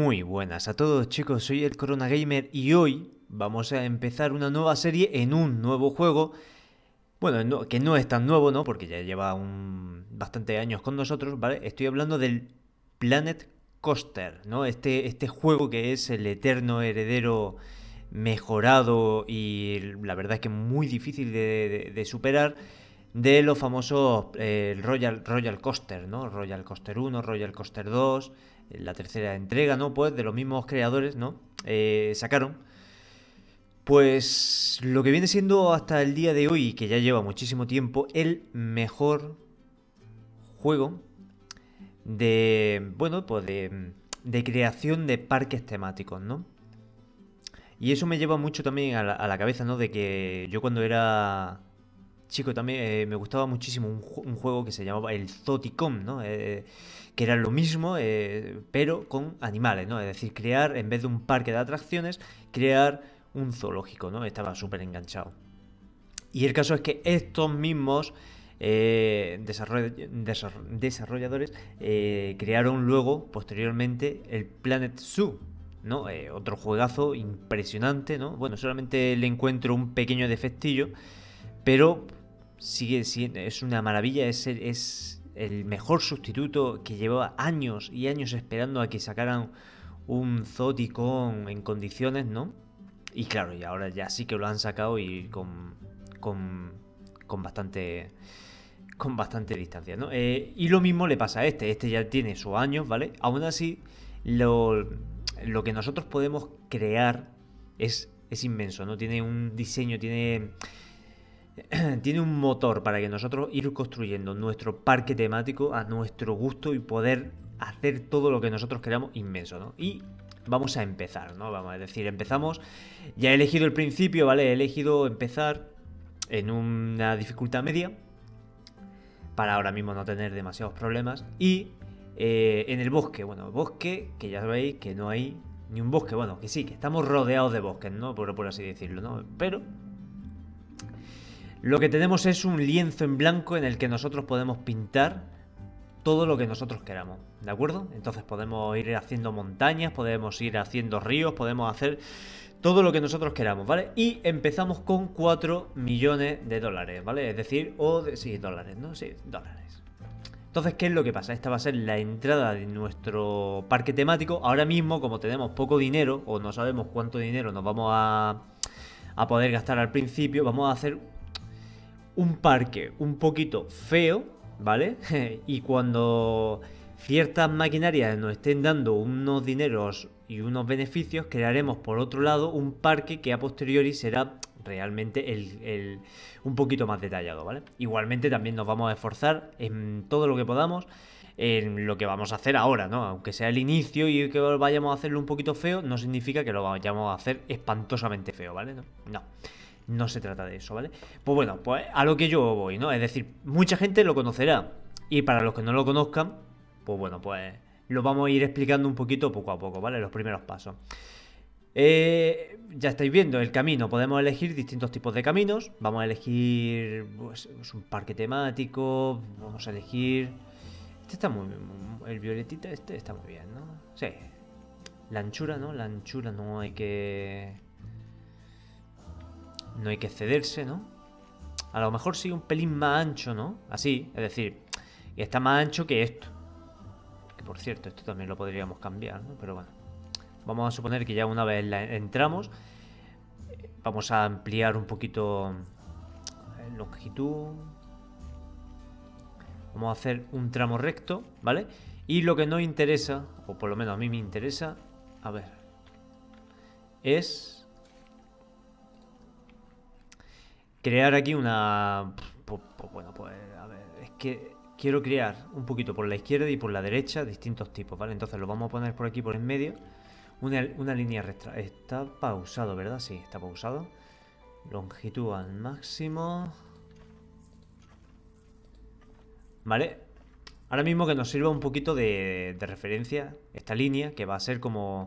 Muy buenas a todos, chicos, soy el Corona Gamer y hoy vamos a empezar una nueva serie en un nuevo juego. Bueno, que no es tan nuevo, ¿no? Porque ya lleva bastante años con nosotros, ¿vale? Estoy hablando del Planet Coaster, ¿no? Este juego que es el eterno heredero mejorado y la verdad es que muy difícil de superar de los famosos Royal Coaster, ¿no? Royal Coaster 1, Royal Coaster 2, la tercera entrega, ¿no? Pues de los mismos creadores, ¿no? Sacaron pues lo que viene siendo hasta el día de hoy, que ya lleva muchísimo tiempo, el mejor juego bueno, pues de creación de parques temáticos, ¿no? Y eso me lleva mucho también a la cabeza, ¿no? De que yo cuando era chico también me gustaba muchísimo un juego que se llamaba el Zoticon, ¿no? Que era lo mismo, pero con animales, ¿no? Es decir, crear, en vez de un parque de atracciones, crear un zoológico, ¿no? Estaba súper enganchado. Y el caso es que estos mismos desarrolladores crearon luego, posteriormente, el Planet Zoo, ¿no? Otro juegazo impresionante, ¿no? Bueno, solamente le encuentro un pequeño defectillo, pero sigue siendo, es una maravilla, es el mejor sustituto que llevaba años y años esperando a que sacaran un Zoticon en condiciones, ¿no? Y claro, y ahora ya sí que lo han sacado y con, con bastante con bastante distancia, ¿no? Y lo mismo le pasa a este ya tiene sus años, ¿vale? Aún así, lo que nosotros podemos crear es inmenso, ¿no? Tiene un diseño, tiene un motor para que nosotros ir construyendo nuestro parque temático a nuestro gusto y poder hacer todo lo que nosotros queramos inmenso, ¿no? Y vamos a empezar, ¿no? Vamos a decir, empezamos. Ya he elegido el principio, ¿vale? He elegido empezar en una dificultad media para ahora mismo no tener demasiados problemas. Y en el bosque, bueno, bosque, que ya veis que no hay ni un bosque, bueno, que sí, que estamos rodeados de bosques, ¿no? Por así decirlo, ¿no? Pero lo que tenemos es un lienzo en blanco en el que nosotros podemos pintar todo lo que nosotros queramos, ¿de acuerdo? Entonces podemos ir haciendo montañas, podemos ir haciendo ríos, podemos hacer todo lo que nosotros queramos, ¿vale? Y empezamos con 4 millones de dólares, ¿vale? Es decir, sí, dólares, ¿no? Sí, dólares. Entonces, ¿qué es lo que pasa? Esta va a ser la entrada de nuestro parque temático. Ahora mismo, como tenemos poco dinero, o no sabemos cuánto dinero nos vamos a poder gastar al principio, vamos a hacer un parque un poquito feo, ¿vale? Y cuando ciertas maquinarias nos estén dando unos dineros y unos beneficios, crearemos por otro lado un parque que a posteriori será realmente un poquito más detallado, ¿vale? Igualmente también nos vamos a esforzar en todo lo que podamos en lo que vamos a hacer ahora, ¿no? Aunque sea el inicio y que vayamos a hacerlo un poquito feo, no significa que lo vayamos a hacer espantosamente feo, ¿vale? No. No se trata de eso, ¿vale? Pues bueno, pues a lo que yo voy, ¿no? Es decir, mucha gente lo conocerá. Y para los que no lo conozcan, pues bueno, pues lo vamos a ir explicando un poquito poco a poco, ¿vale? Los primeros pasos. Ya estáis viendo el camino. Podemos elegir distintos tipos de caminos. Vamos a elegir pues, un parque temático. Vamos a elegir... Este está el violetita este está muy bien, ¿no? Sí. La anchura, ¿no? La anchura no hay que... No hay que excederse, ¿no? A lo mejor sí un pelín más ancho, ¿no? Así, es decir, está más ancho que esto. Que por cierto, esto también lo podríamos cambiar, ¿no? Pero bueno. Vamos a suponer que ya una vez entramos, vamos a ampliar un poquito longitud. Vamos a hacer un tramo recto, ¿vale? Y lo que nos interesa, o por lo menos a mí me interesa, a ver, es crear aquí una... Pues, bueno, pues a ver, es que quiero crear un poquito por la izquierda y por la derecha distintos tipos, ¿vale? Entonces lo vamos a poner por aquí por en medio. Una línea recta. Está pausado, ¿verdad? Sí, está pausado. Longitud al máximo. ¿Vale? Ahora mismo que nos sirva un poquito de referencia esta línea, que va a ser como...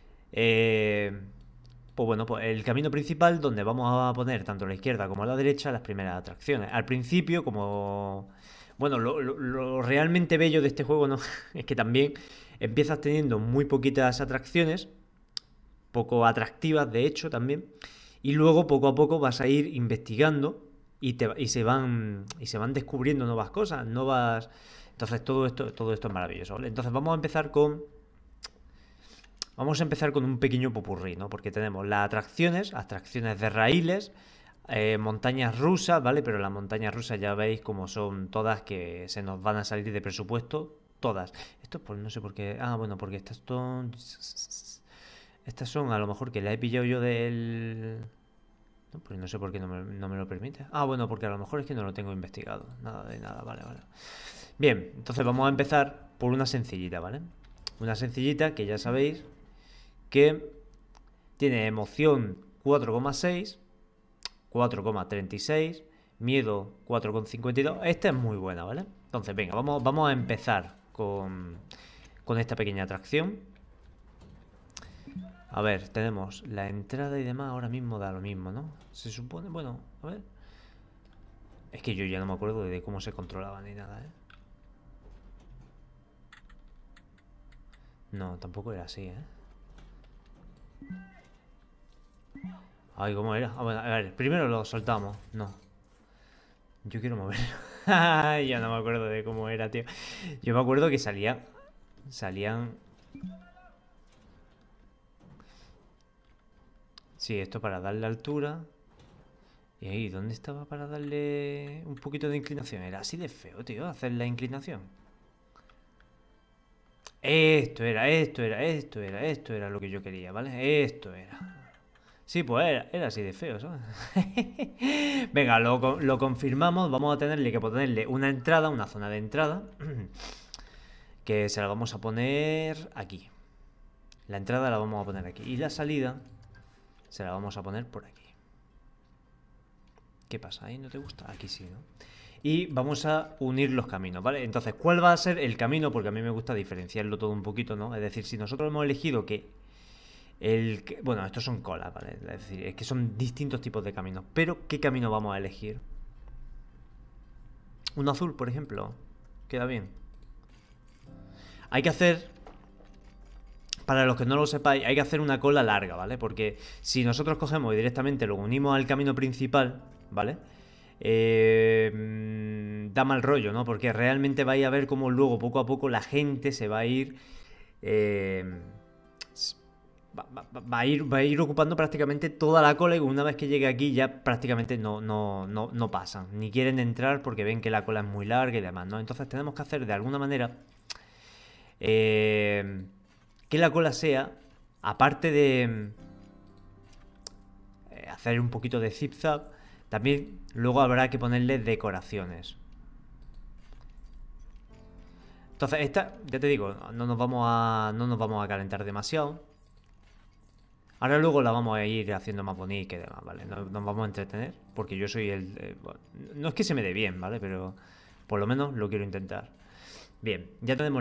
pues bueno, pues el camino principal donde vamos a poner tanto a la izquierda como a la derecha las primeras atracciones. Al principio, como Bueno, lo realmente bello de este juego, ¿no? Es que también empiezas teniendo muy poquitas atracciones, poco atractivas de hecho también, y luego poco a poco vas a ir investigando y se van descubriendo nuevas cosas, nuevas. Entonces todo esto es maravilloso, ¿vale? Entonces vamos a empezar con un pequeño popurrí, ¿no? Porque tenemos las atracciones de raíles, montañas rusas, ¿vale? Pero las montañas rusas ya veis como son todas que se nos van a salir de presupuesto, todas. Esto pues no sé por qué. Ah, bueno, porque estas son. Estas son a lo mejor que la he pillado yo del. No, pues no sé por qué no me lo permite. Ah, bueno, porque a lo mejor es que no lo tengo investigado. Nada de nada, vale, vale. Bien, entonces vamos a empezar por una sencillita, ¿vale? Una sencillita que ya sabéis que tiene emoción 4,6, 4,36, miedo 4,52. Esta es muy buena, ¿vale? Entonces, venga, vamos a empezar con esta pequeña atracción. A ver, tenemos la entrada y demás, ahora mismo da lo mismo, ¿no? Se supone, bueno, a ver. Es que yo ya no me acuerdo de cómo se controlaba ni nada, ¿eh? No, tampoco era así, ¿eh? Ay, ¿cómo era? A ver, primero lo soltamos. No, yo quiero moverlo. Ya no me acuerdo de cómo era, tío. Yo me acuerdo que salían. Sí, esto para darle altura. Y ahí, ¿dónde estaba para darle un poquito de inclinación? Era así de feo, tío, hacer la inclinación. Esto era lo que yo quería, ¿vale? Esto era. Sí, pues era así de feo, ¿sabes? Venga, lo confirmamos. Vamos a tenerle que ponerle una entrada, una zona de entrada. Que se la vamos a poner aquí. La entrada la vamos a poner aquí. Y la salida se la vamos a poner por aquí. ¿Qué pasa? ¿Ahí no te gusta? Aquí sí, ¿no? Y vamos a unir los caminos, ¿vale? Entonces, ¿cuál va a ser el camino? Porque a mí me gusta diferenciarlo todo un poquito, ¿no? Es decir, si nosotros hemos elegido que bueno, estos son colas, ¿vale? Es decir, es que son distintos tipos de caminos. Pero, ¿qué camino vamos a elegir? Un azul, por ejemplo. Queda bien. Hay que hacer, para los que no lo sepáis, hay que hacer una cola larga, ¿vale? Porque si nosotros cogemos y directamente lo unimos al camino principal, ¿vale? Da mal rollo, ¿no? Porque realmente vais a ver cómo luego, poco a poco, la gente se va a ir... va a ir ocupando prácticamente toda la cola y una vez que llegue aquí ya prácticamente no pasan. Ni quieren entrar porque ven que la cola es muy larga y demás, ¿no? Entonces tenemos que hacer de alguna manera que la cola sea, aparte de hacer un poquito de zip-zap, también luego habrá que ponerle decoraciones. Entonces esta, ya te digo, no nos vamos a calentar demasiado. Ahora luego la vamos a ir haciendo más bonita y demás, ¿vale? Nos vamos a entretener, porque yo soy bueno, no es que se me dé bien, ¿vale? Pero por lo menos lo quiero intentar. Bien, ya tenemos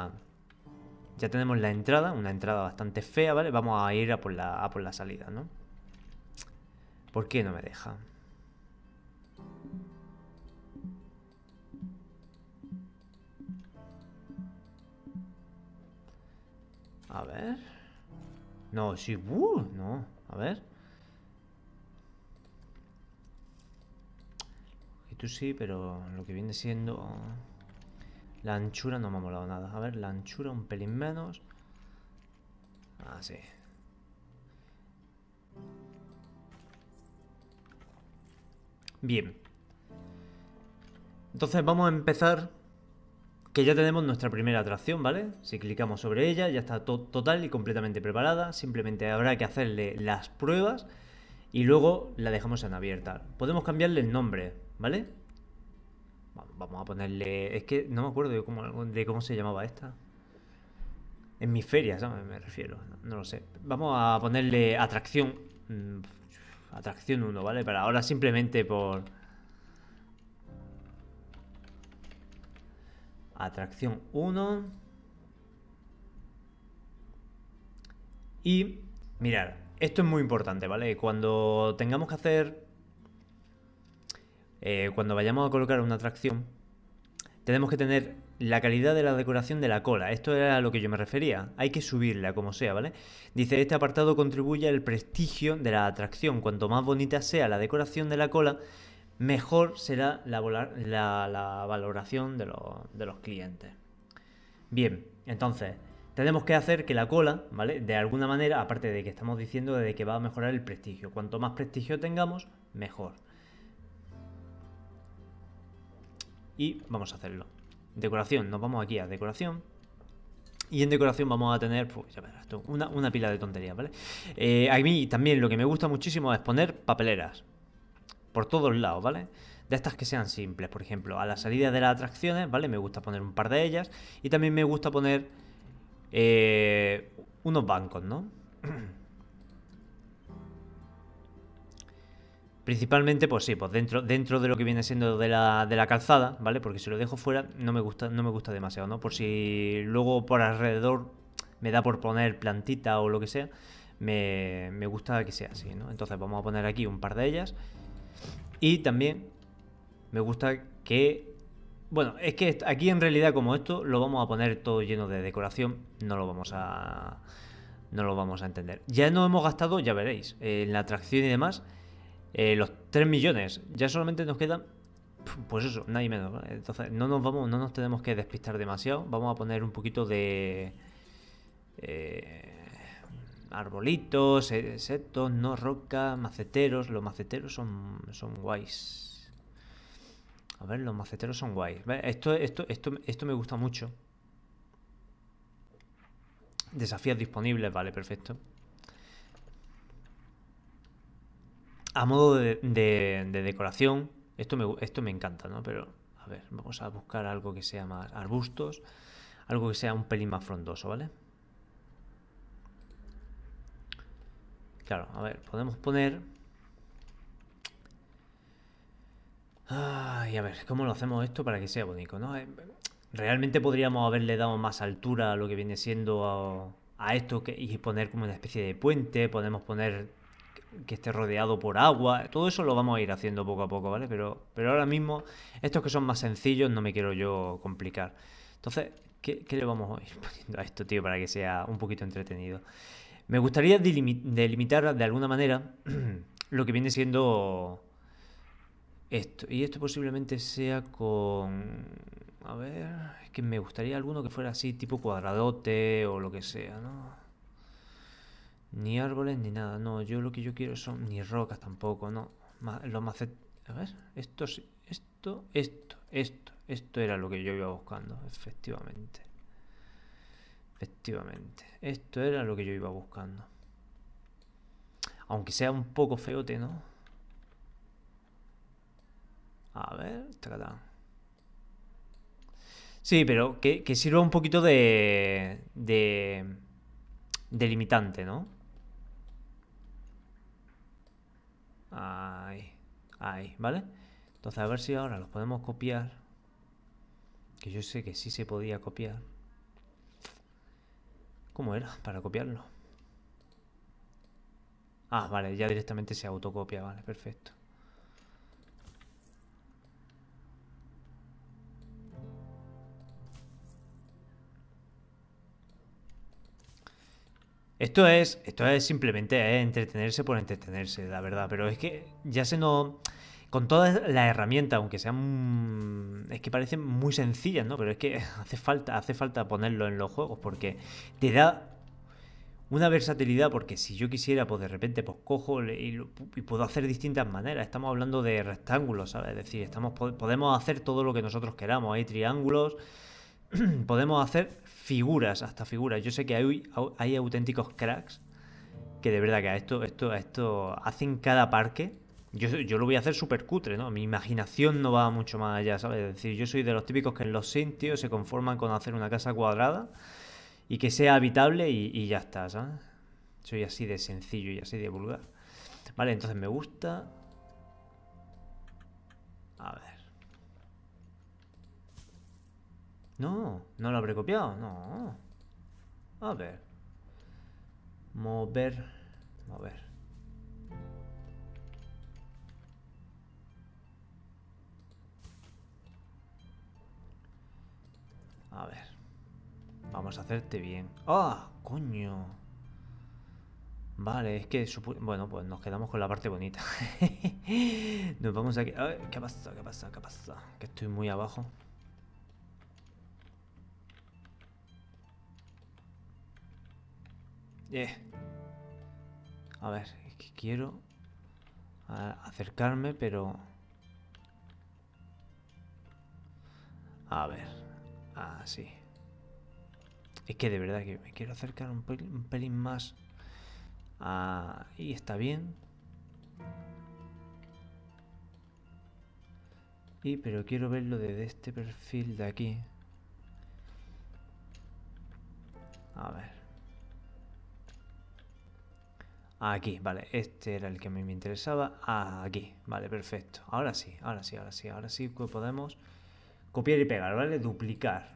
la entrada, una entrada bastante fea, ¿vale? Vamos a ir a por la salida, ¿no? ¿Por qué no me deja? A ver. No, sí, no. A ver. Y tú sí, pero lo que viene siendo... La anchura no me ha molado nada. A ver, la anchura un pelín menos. Ah, sí. Bien. Entonces vamos a empezar. Que ya tenemos nuestra primera atracción, ¿vale? Si clicamos sobre ella, ya está total y completamente preparada. Simplemente habrá que hacerle las pruebas y luego la dejamos en abierta. Podemos cambiarle el nombre, ¿vale? Vamos a ponerle... Es que no me acuerdo de cómo se llamaba esta. En mis ferias, ¿sabes? Me refiero. No lo sé. Vamos a ponerle atracción. Atracción 1, ¿vale? Para ahora simplemente por... Atracción 1. Y mirad, esto es muy importante, ¿vale? Cuando tengamos que hacer... cuando vayamos a colocar una atracción, tenemos que tener la calidad de la decoración de la cola. Esto era a lo que yo me refería. Hay que subirla como sea, ¿vale? Dice, este apartado contribuye al prestigio de la atracción. Cuanto más bonita sea la decoración de la cola, mejor será la valoración de los clientes. Bien, entonces, tenemos que hacer que la cola, ¿vale? De alguna manera, aparte de que estamos diciendo de que va a mejorar el prestigio. Cuanto más prestigio tengamos, mejor. Y vamos a hacerlo. Decoración, nos vamos aquí a decoración. Y en decoración vamos a tener, pues, ya verás tú, una pila de tonterías, ¿vale? A mí también lo que me gusta muchísimo es poner papeleras. Por todos lados, ¿vale? De estas que sean simples, por ejemplo, a la salida de las atracciones, ¿vale? Me gusta poner un par de ellas. Y también me gusta poner unos bancos, ¿no? Principalmente, pues sí, pues dentro de lo que viene siendo de la calzada, ¿vale? Porque si lo dejo fuera no me gusta demasiado, ¿no? Por si luego por alrededor me da por poner plantita o lo que sea, me gusta que sea así, ¿no? Entonces vamos a poner aquí un par de ellas. Y también me gusta que... Bueno, es que aquí en realidad como esto lo vamos a poner todo lleno de decoración, no lo vamos a entender. Ya no hemos gastado, ya veréis, en la atracción y demás, los 3 millones. Ya solamente nos quedan, pues eso, nadie menos, ¿vale? Entonces no nos tenemos que despistar demasiado. Vamos a poner un poquito de arbolitos, setos, no roca, maceteros. Los maceteros son guays. A ver, los maceteros son guays. Esto me gusta mucho. Desafíos disponibles, vale, perfecto. A modo de decoración, esto me encanta, ¿no? Pero, a ver, vamos a buscar algo que sea más arbustos, algo que sea un pelín más frondoso, ¿vale? Claro, a ver, podemos poner... Ay, a ver, ¿cómo lo hacemos esto para que sea bonito, ¿no? Realmente podríamos haberle dado más altura a lo que viene siendo a esto y poner como una especie de puente, podemos poner que esté rodeado por agua, todo eso lo vamos a ir haciendo poco a poco, ¿vale? Pero ahora mismo, estos que son más sencillos no me quiero yo complicar. Entonces, ¿qué le vamos a ir poniendo a esto, tío, para que sea un poquito entretenido? Me gustaría delimitar de alguna manera lo que viene siendo esto. Y esto posiblemente sea con... A ver, es que me gustaría alguno que fuera así, tipo cuadradote o lo que sea, ¿no? Ni árboles ni nada, no. Yo lo que yo quiero son ni rocas tampoco, no. Los macet... A ver, esto sí. Esto era lo que yo iba buscando, efectivamente. Efectivamente. Esto era lo que yo iba buscando. Aunque sea un poco feote, ¿no? A ver, tacatán. Sí, pero que sirva un poquito de limitante, ¿no? Ahí, ahí, ¿vale? Entonces a ver si ahora los podemos copiar. Que yo sé que sí se podía copiar. ¿Cómo era para copiarlo? Ah, vale, ya directamente se autocopia, vale, perfecto. Esto es simplemente entretenerse por entretenerse, la verdad. Pero es que ya se nos... Con todas las herramientas, aunque sean... Es que parecen muy sencillas, ¿no? Pero es que hace falta ponerlo en los juegos porque te da una versatilidad. Porque si yo quisiera, pues de repente, pues cojo y puedo hacer distintas maneras. Estamos hablando de rectángulos, ¿sabes? Es decir, podemos hacer todo lo que nosotros queramos. Hay triángulos, podemos hacer figuras, hasta figuras. Yo sé que hay auténticos cracks que de verdad que a esto hacen cada parque. Yo lo voy a hacer súper cutre, ¿no? Mi imaginación no va mucho más allá, ¿sabes? Es decir, yo soy de los típicos que en los sitios se conforman con hacer una casa cuadrada y que sea habitable y ya está, ¿sabes? Soy así de sencillo y así de vulgar. Vale, entonces me gusta... A ver. No lo habré copiado, no. A ver. Mover. A ver. Vamos a hacerte bien. ¡Ah! ¡Coño! Vale, es que... Bueno, pues nos quedamos con la parte bonita. Nos vamos aquí... Ay, ¿qué pasa? ¿Qué pasa? ¿Qué pasa? Que estoy muy abajo. A ver, es que quiero acercarme, pero... A ver. Así. Es que de verdad que me quiero acercar un pelín más. Y está bien. Pero quiero verlo desde este perfil de aquí. A ver. Aquí, vale. Este era el que me interesaba. Aquí, vale, perfecto. Ahora sí, ahora sí, ahora sí. Ahora sí que podemos copiar y pegar, ¿vale? Duplicar.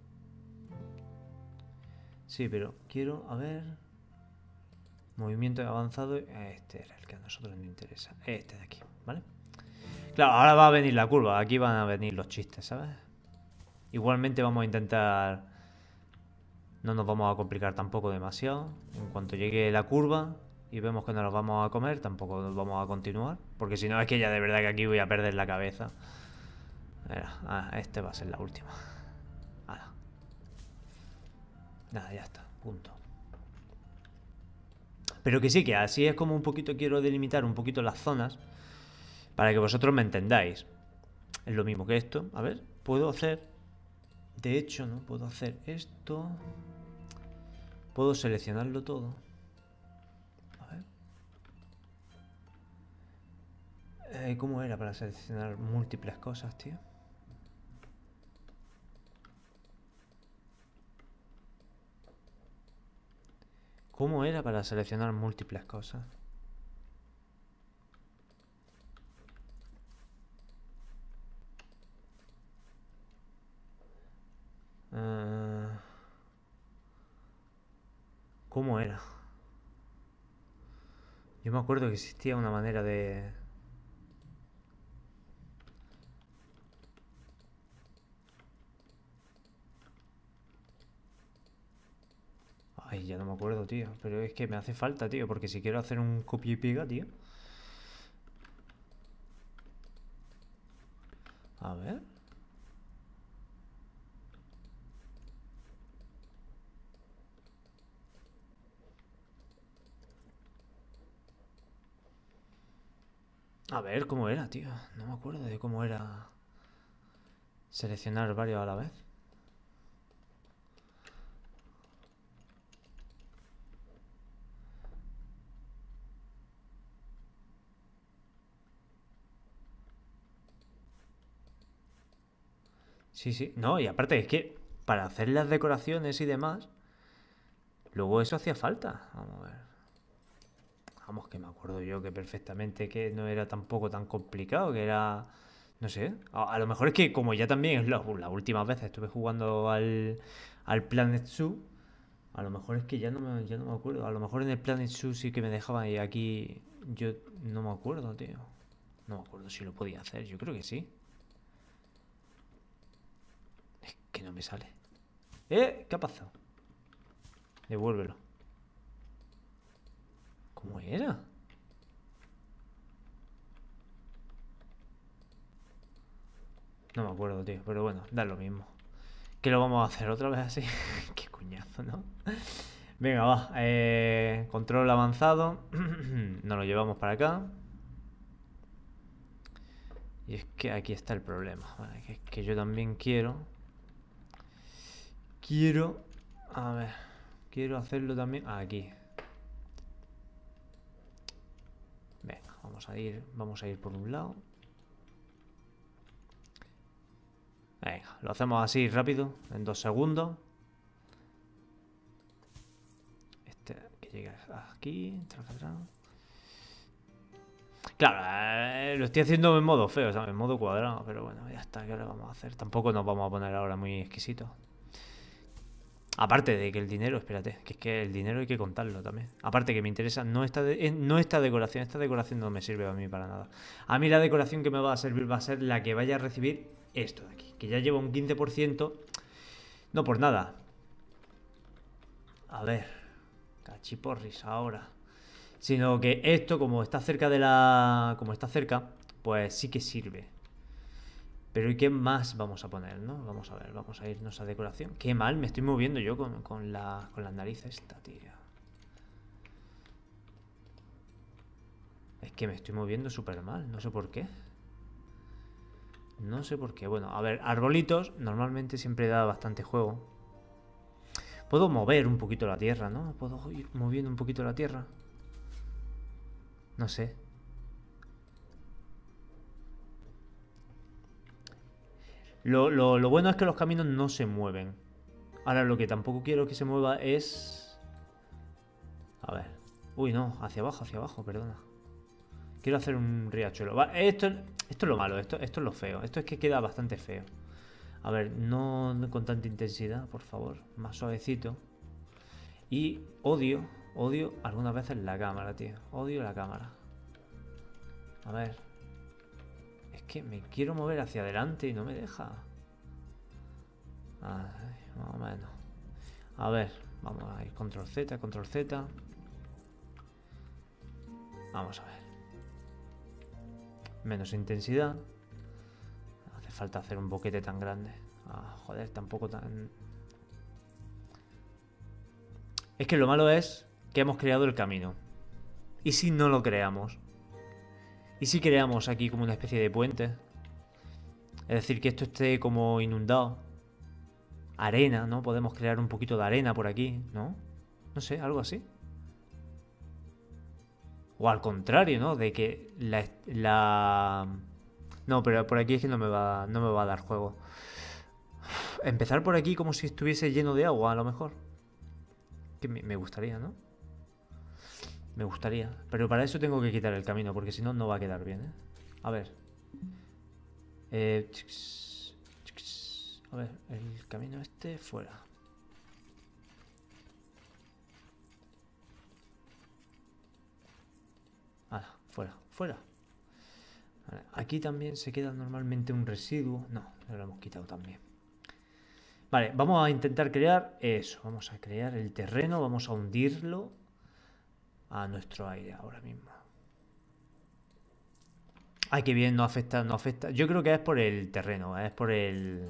Sí, pero quiero, a ver... Movimiento avanzado. Este era el que a nosotros nos interesa. Este de aquí, ¿vale? Claro, ahora va a venir la curva. Aquí van a venir los chistes, ¿sabes? Igualmente vamos a intentar... No nos vamos a complicar tampoco demasiado. En cuanto llegue la curva y vemos que no nos vamos a comer, tampoco nos vamos a continuar. Porque si no es que ya de verdad que aquí voy a perder la cabeza. Mira, este va a ser la última. Nada, ya está, punto. Pero que sí, que así es como un poquito quiero delimitar un poquito las zonas. Para que vosotros me entendáis. Es lo mismo que esto. A ver, puedo hacer... De hecho, ¿no? Puedo hacer esto. Puedo seleccionarlo todo. A ver. ¿Cómo era para seleccionar múltiples cosas, tío? ¿Cómo era para seleccionar múltiples cosas? ¿Cómo era? Yo me acuerdo que existía una manera de... Ay, ya no me acuerdo, tío. Pero es que me hace falta, tío. Porque si quiero hacer un copia y pega, tío. A ver. A ver, ¿cómo era, tío? No me acuerdo de cómo era seleccionar varios a la vez. Sí, sí. No, y aparte es que para hacer las decoraciones y demás, luego eso hacía falta. Vamos a ver. Vamos, que me acuerdo yo que perfectamente que no era tampoco tan complicado, que era... No sé. A lo mejor es que como ya también las últimas veces estuve jugando al Planet Zoo, a lo mejor es que ya no me acuerdo. A lo mejor en el Planet Zoo sí que me dejaban y aquí yo no me acuerdo, tío. No me acuerdo si lo podía hacer. Yo creo que sí. Es que no me sale. ¿Qué ha pasado? Devuélvelo. ¿Cómo era? No me acuerdo, tío. Pero bueno, da lo mismo. ¿Qué lo vamos a hacer otra vez así? Qué coñazo, ¿no? Venga, va. Control avanzado. Nos lo llevamos para acá. Y es que aquí está el problema. Vale, que es que yo también quiero... A ver. Quiero hacerlo también aquí. Venga, vamos a ir por un lado. Venga, lo hacemos así rápido, en 2 segundos. Este que llega aquí. Claro, lo estoy haciendo en modo feo, ¿sabes? En modo cuadrado, pero bueno, ya está, ¿qué le vamos a hacer? Tampoco nos vamos a poner ahora muy exquisitos. Aparte de que el dinero, espérate, que es que el dinero hay que contarlo también. Aparte que me interesa, no esta decoración no me sirve a mí para nada. A mí la decoración que me va a servir va a ser la que vaya a recibir esto de aquí, que ya lleva un 15%. No por nada. A ver. Cachiporris ahora. Sino que esto, como está cerca de la... Como está cerca, pues sí que sirve. Pero ¿y qué más vamos a poner, no? Vamos a ver, vamos a irnos a decoración. Qué mal me estoy moviendo yo con las narices esta, tío. Es que me estoy moviendo súper mal, no sé por qué. No sé por qué. Bueno, a ver, arbolitos normalmente siempre da bastante juego. Puedo mover un poquito la tierra, ¿no? Puedo ir moviendo un poquito la tierra. No sé. Lo bueno es que los caminos no se mueven. Ahora lo que tampoco quiero que se mueva es... A ver. Uy, no, hacia abajo, perdona. Quiero hacer un riachuelo. Vale, esto es lo malo, esto es lo feo. Esto es que queda bastante feo. A ver, no con tanta intensidad, por favor. Más suavecito. Y odio algunas veces la cámara, tío. Odio la cámara. A ver. Es que me quiero mover hacia adelante y no me deja. Ay, más o menos. A ver, vamos a ir control Z, control Z. Vamos a ver. Menos intensidad. No hace falta hacer un boquete tan grande. Ah, joder, tampoco tan... Es que lo malo es que hemos creado el camino. ¿Y si no lo creamos? ¿Y si creamos aquí como una especie de puente? Es decir, que esto esté como inundado. Arena, ¿no? Podemos crear un poquito de arena por aquí, ¿no? No sé, algo así. O al contrario, ¿no? De que No, pero por aquí es que no me va a dar juego. Empezar por aquí como si estuviese lleno de agua, a lo mejor. Que me gustaría, ¿no? Me gustaría. Pero para eso tengo que quitar el camino, porque si no, no va a quedar bien, ¿eh? A ver. A ver, el camino este fuera. Fuera, fuera. Vale, aquí también se queda normalmente un residuo. No, lo hemos quitado también. Vale, vamos a intentar crear eso. Vamos a crear el terreno, vamos a hundirlo a nuestro aire ahora mismo. Ay, qué bien, no afecta, no afecta. Yo creo que es por el terreno, es por el...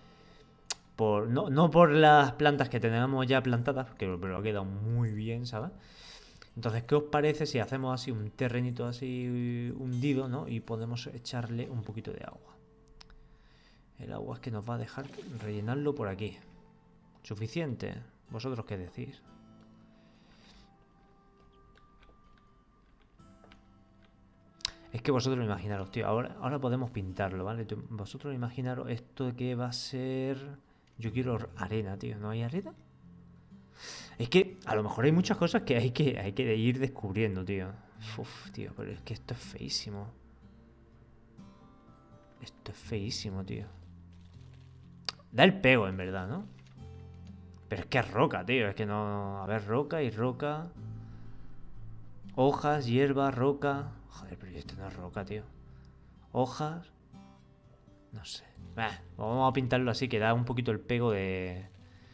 no por las plantas que tenemos ya plantadas, pero ha quedado muy bien, ¿sabes? Entonces, ¿qué os parece si hacemos así un terrenito así hundido, ¿no? Y podemos echarle un poquito de agua. El agua es que nos va a dejar rellenarlo por aquí. ¿Suficiente? ¿Vosotros qué decís? Es que vosotros imaginaros, tío. Ahora podemos pintarlo, ¿vale? Vosotros imaginaros esto que va a ser... Yo quiero arena, tío. ¿No hay arena? Es que a lo mejor hay muchas cosas que hay que ir descubriendo, tío. Uf, tío, pero es que esto es feísimo. Esto es feísimo, tío. Da el pego, en verdad, ¿no? Pero es que es roca, tío. Es que no... A ver, roca y roca. Hojas, hierba, roca. Joder, pero esto no es roca, tío. Hojas. No sé. Vamos a pintarlo así, que da un poquito el pego de...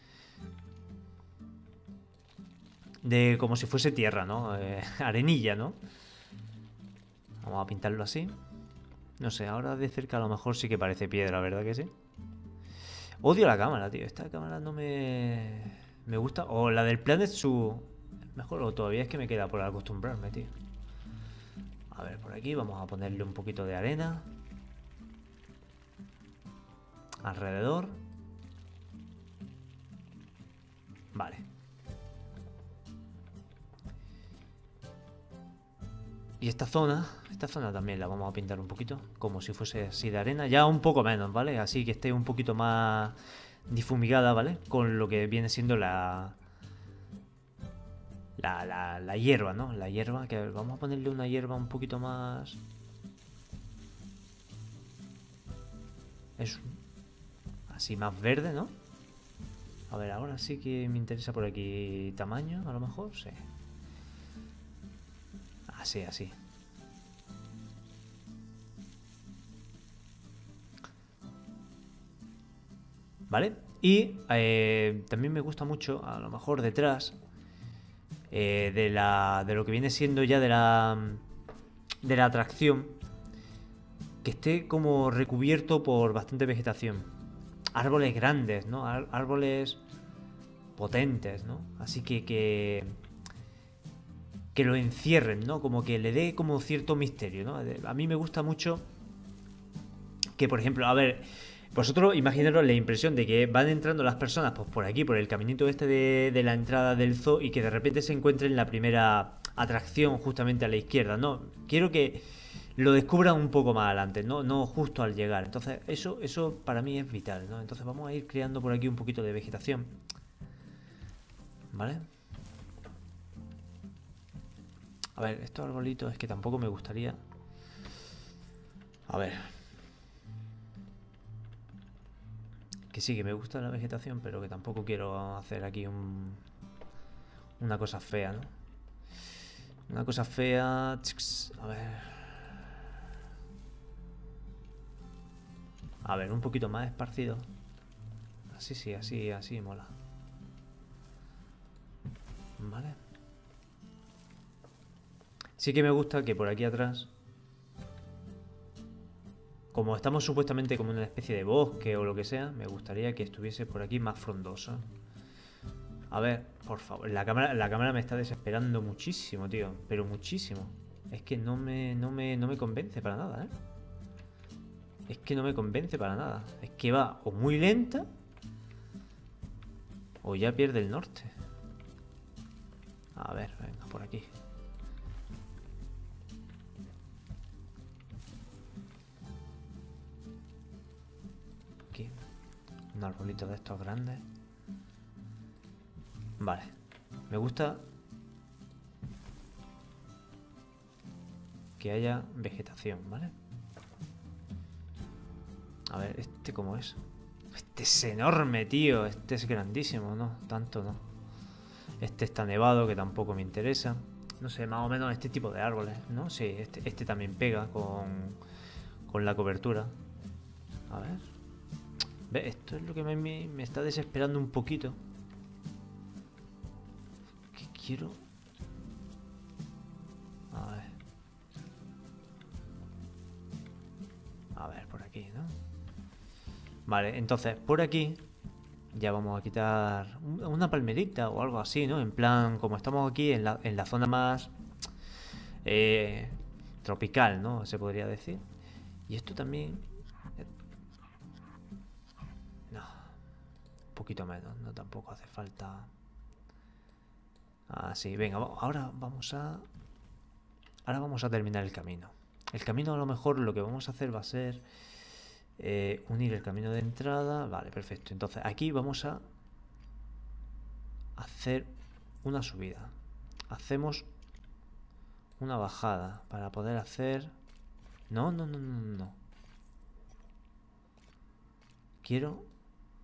De como si fuese tierra, ¿no? Arenilla, ¿no? Vamos a pintarlo así. No sé, ahora de cerca a lo mejor sí que parece piedra, ¿verdad que sí? Odio la cámara, tío. Esta cámara no me gusta. O la del Planet Zoo. Mejor, o todavía es que me queda por acostumbrarme, tío. A ver, por aquí vamos a ponerle un poquito de arena. Alrededor. Vale. Y esta zona también la vamos a pintar un poquito, como si fuese así de arena, ya un poco menos, ¿vale? Así que esté un poquito más difumigada, ¿vale? Con lo que viene siendo la hierba, ¿no? La hierba, que vamos a ponerle una hierba un poquito más... Es así más verde, ¿no? A ver, ahora sí que me interesa por aquí tamaño, a lo mejor, sí. Así, así. ¿Vale? Y también me gusta mucho, a lo mejor detrás, de lo que viene siendo ya de la atracción, que esté como recubierto por bastante vegetación. Árboles grandes, ¿no? Árboles potentes, ¿no? Así que lo encierren, ¿no? Como que le dé como cierto misterio, ¿no? A mí me gusta mucho que, por ejemplo, a ver, vosotros imaginaros la impresión de que van entrando las personas pues por aquí, por el caminito este de la entrada del zoo, y que de repente se encuentren la primera atracción justamente a la izquierda, ¿no? Quiero que lo descubran un poco más adelante, no justo al llegar. Entonces, eso para mí es vital, ¿no? Entonces vamos a ir creando por aquí un poquito de vegetación, ¿vale? A ver, estos arbolitos es que tampoco me gustaría. A ver. Que sí, que me gusta la vegetación, pero que tampoco quiero hacer aquí una cosa fea, ¿no? Una cosa fea. A ver. A ver, un poquito más esparcido. Así sí, así mola. Vale. Sí que me gusta que por aquí atrás, como estamos supuestamente como en una especie de bosque o lo que sea, me gustaría que estuviese por aquí más frondoso. A ver, por favor. La cámara me está desesperando muchísimo, tío. Pero muchísimo. Es que no me convence para nada, ¿eh? Es que no me convence para nada. Es que va o muy lenta o ya pierde el norte. A ver, venga, por aquí. Aquí. Un arbolito de estos grandes. Vale. Me gusta que haya vegetación, ¿vale? A ver, ¿este cómo es? Este es enorme, tío. Este es grandísimo, ¿no? Tanto no. Este está nevado, que tampoco me interesa. No sé, más o menos este tipo de árboles, ¿no? Sí, este también pega con la cobertura. A ver. ¿Ves? Esto es lo que me está desesperando un poquito. Que quiero... A ver. A ver, por aquí, ¿no? Vale, entonces, por aquí ya vamos a quitar una palmerita o algo así, ¿no? En plan, como estamos aquí en la zona más tropical, ¿no? Se podría decir. Y esto también... No, un poquito menos, no tampoco hace falta... Así, venga, ahora vamos a terminar el camino. El camino a lo mejor lo que vamos a hacer va a ser unir el camino de entrada. Vale, perfecto. Entonces aquí vamos a hacer una subida. Hacemos una bajada para poder hacer... No. Quiero...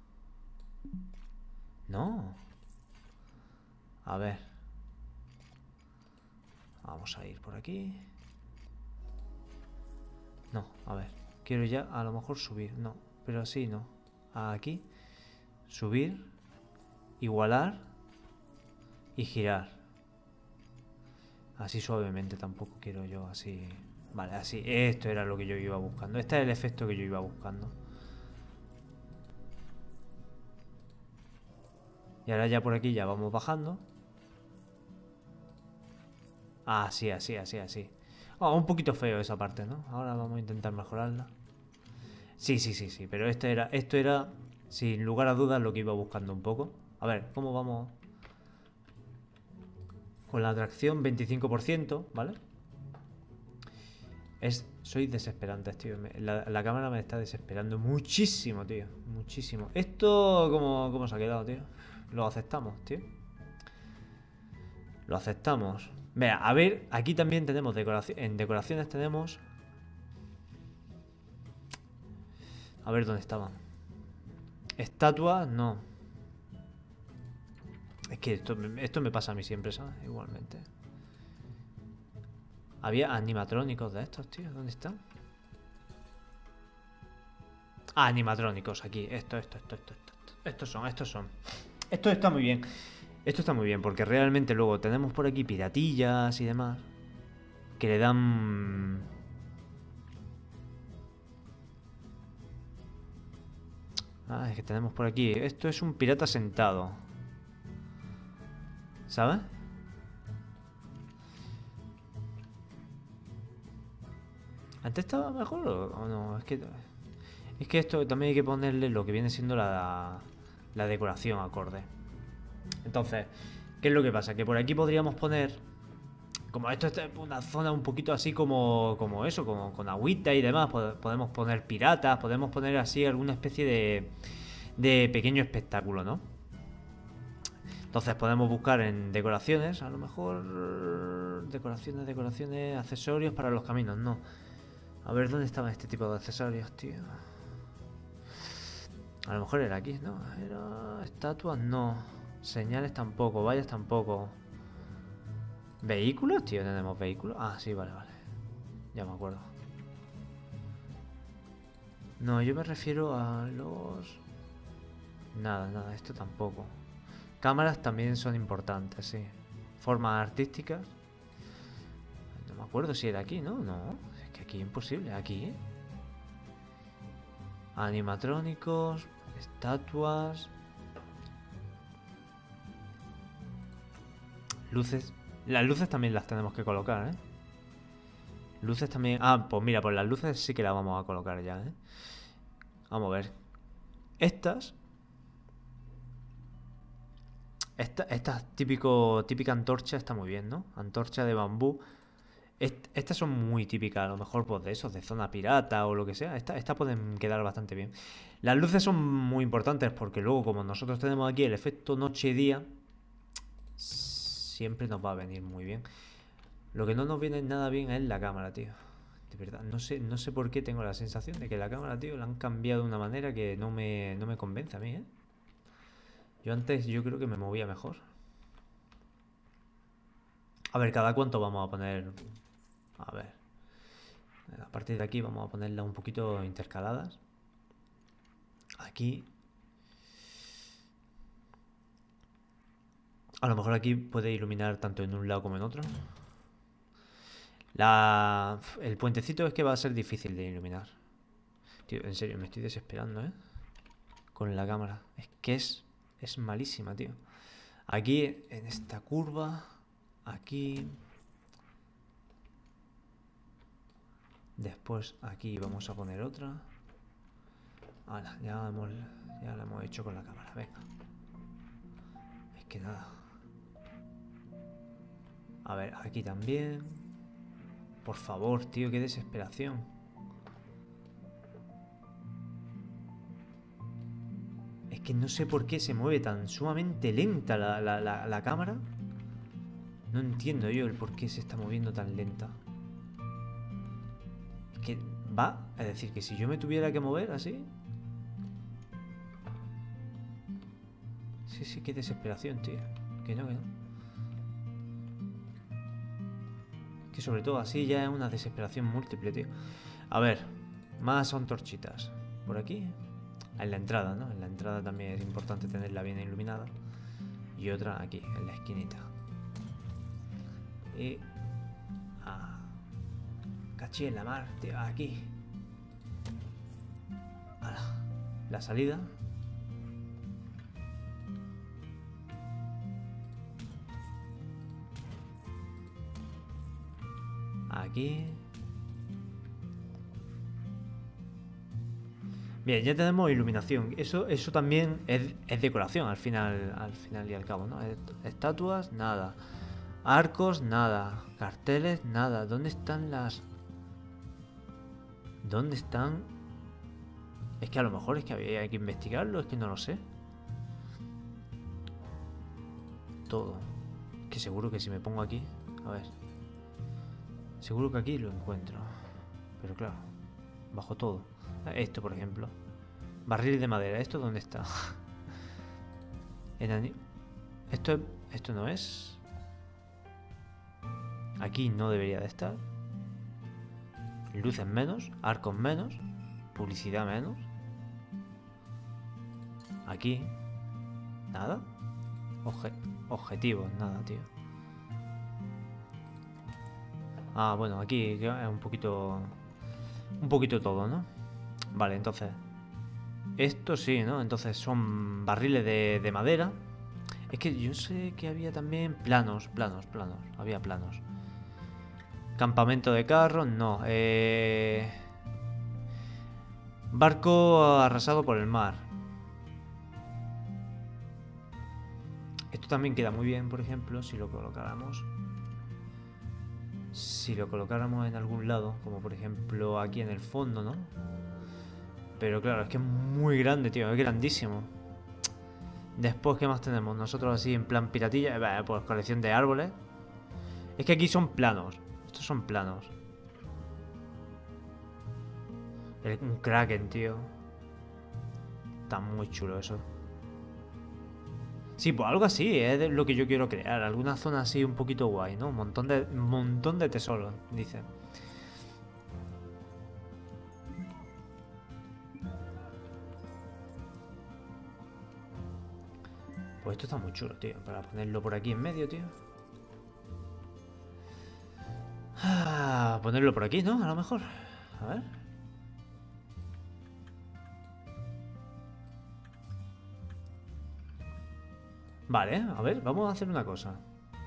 No. A ver. Vamos a ir por aquí. No, a ver. Quiero ya a lo mejor subir. No, pero así no. Aquí. Subir. Igualar. Y girar. Así suavemente tampoco quiero yo así. Vale, así. Esto era lo que yo iba buscando. Este es el efecto que yo iba buscando. Y ahora ya por aquí ya vamos bajando. Así. Oh, un poquito feo esa parte, ¿no? Ahora vamos a intentar mejorarla. Sí. Pero esto era, sin lugar a dudas, lo que iba buscando un poco. A ver, ¿cómo vamos? Con la atracción 25%, ¿vale? Soy desesperante, tío. La cámara me está desesperando muchísimo, tío. Muchísimo. ¿Esto cómo se ha quedado, tío? Lo aceptamos, tío. Lo aceptamos. Vea, a ver, aquí también tenemos decoración. En decoraciones tenemos... A ver dónde estaban. Estatuas, no. Es que esto me pasa a mí siempre, ¿sabes? Igualmente. Había animatrónicos de estos, tío. ¿Dónde están? animatrónicos aquí. Estos son. Esto está muy bien. Esto está muy bien porque realmente luego tenemos por aquí piratillas y demás que le dan... Ah, es que tenemos por aquí... Esto es un pirata sentado. ¿Sabes? ¿Antes estaba mejor o no? Es que esto también hay que ponerle lo que viene siendo la decoración acorde. Entonces, ¿qué es lo que pasa? Que por aquí podríamos poner... Como esto es una zona un poquito así como eso, como con agüita y demás, podemos poner piratas, podemos poner así alguna especie de pequeño espectáculo, ¿no? Entonces podemos buscar en decoraciones, a lo mejor decoraciones, accesorios para los caminos, no. A ver, ¿dónde estaban este tipo de accesorios, tío? A lo mejor era aquí, ¿no? Era estatuas, no. Señales tampoco, vallas tampoco. ¿Vehículos, tío? ¿Tenemos vehículos? Ah, sí, vale. Ya me acuerdo. No, yo me refiero a los... Nada, esto tampoco. Cámaras también son importantes, sí. Formas artísticas. No me acuerdo si era aquí, ¿no? No, es que aquí es imposible. Aquí. Animatrónicos, estatuas... Luces. Las luces también las tenemos que colocar, ¿eh? Luces también... Ah, pues mira, pues las luces sí que las vamos a colocar ya, ¿eh? Vamos a ver. Estas típica antorcha está muy bien, ¿no? Antorcha de bambú. Estas son muy típicas, a lo mejor pues de esos, de zona pirata o lo que sea. Estas pueden quedar bastante bien. Las luces son muy importantes porque luego, como nosotros tenemos aquí el efecto noche y día, siempre nos va a venir muy bien. Lo que no nos viene nada bien es la cámara, tío. De verdad, no sé por qué tengo la sensación de que la cámara, tío, la han cambiado de una manera que no me convence a mí, ¿eh? Yo creo que me movía mejor. A ver, ¿cada cuánto vamos a poner? A ver. A partir de aquí vamos a ponerlas un poquito intercaladas. Aquí. A lo mejor aquí puede iluminar tanto en un lado como en otro. El puentecito es que va a ser difícil de iluminar. Tío, en serio, me estoy desesperando, ¿eh? Con la cámara. Es que es malísima, tío. Aquí, en esta curva. Aquí. Después aquí vamos a poner otra. Hala, ya la hemos hecho con la cámara. Venga. Es que nada. A ver, aquí también. Por favor, tío, qué desesperación. Es que no sé por qué se mueve tan sumamente lenta la cámara. No entiendo yo el por qué se está moviendo tan lenta. Es que va, es decir, que si yo me tuviera que mover así... Sí, qué desesperación, tío. Que no. Que sobre todo así ya es una desesperación múltiple, tío. A ver, más antorchitas. Por aquí. En la entrada, ¿no? En la entrada también es importante tenerla bien iluminada. Y otra aquí, en la esquinita. Y... cachí en la mar, tío, aquí. La salida. Aquí. Bien, ya tenemos iluminación. Eso también es decoración al final y al cabo, ¿no? Estatuas, nada. Arcos, nada. Carteles, nada. ¿Dónde están las...? ¿Dónde están? Es que a lo mejor es que hay que investigarlo, es que no lo sé. Todo. Que seguro que si me pongo aquí... A ver. Seguro que aquí lo encuentro. Pero claro, bajo todo. Esto, por ejemplo. Barril de madera. ¿Esto dónde está? Esto no es. Aquí no debería de estar. Luces menos. Arcos menos. Publicidad menos. Aquí. Nada. Objetivos, nada, tío. Ah, bueno, aquí es un poquito... Un poquito todo, ¿no? Vale, entonces... Esto sí, ¿no? Entonces son barriles de madera. Es que yo sé que había también planos. Había planos. Campamento de carros, no. Barco arrasado por el mar. Esto también queda muy bien, por ejemplo, si lo colocáramos. Si lo colocáramos en algún lado, como por ejemplo aquí en el fondo, ¿no? Pero claro, es que es muy grande, tío, es grandísimo. Después, ¿qué más tenemos? Nosotros así en plan piratilla, pues colección de árboles. Es que aquí son planos. Estos son planos. Un kraken, tío. Está muy chulo eso. Sí, pues algo así, es lo que yo quiero crear. Alguna zona así un poquito guay, ¿no? Un montón de tesoros, dice. Pues esto está muy chulo, tío. Para ponerlo por aquí en medio, tío. Ah, ponerlo por aquí, ¿no? A lo mejor. A ver. Vale, a ver, vamos a hacer una cosa.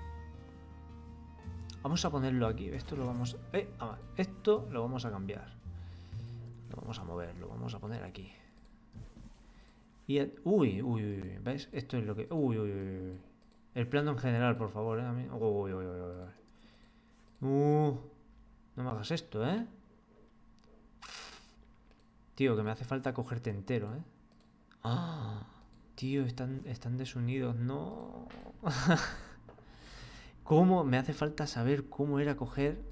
Vamos a ponerlo aquí. Esto lo vamos... esto lo vamos a cambiar. Lo vamos a mover, lo vamos a poner aquí. Y uy, ¿ves? Esto es lo que... Uy. El plano en general, por favor, ¿eh? Uy. No me hagas esto, ¿eh? Tío, que me hace falta cogerte entero, ¿eh? Ah, tío, están desunidos, no. ¿Cómo? Me hace falta saber cómo era coger...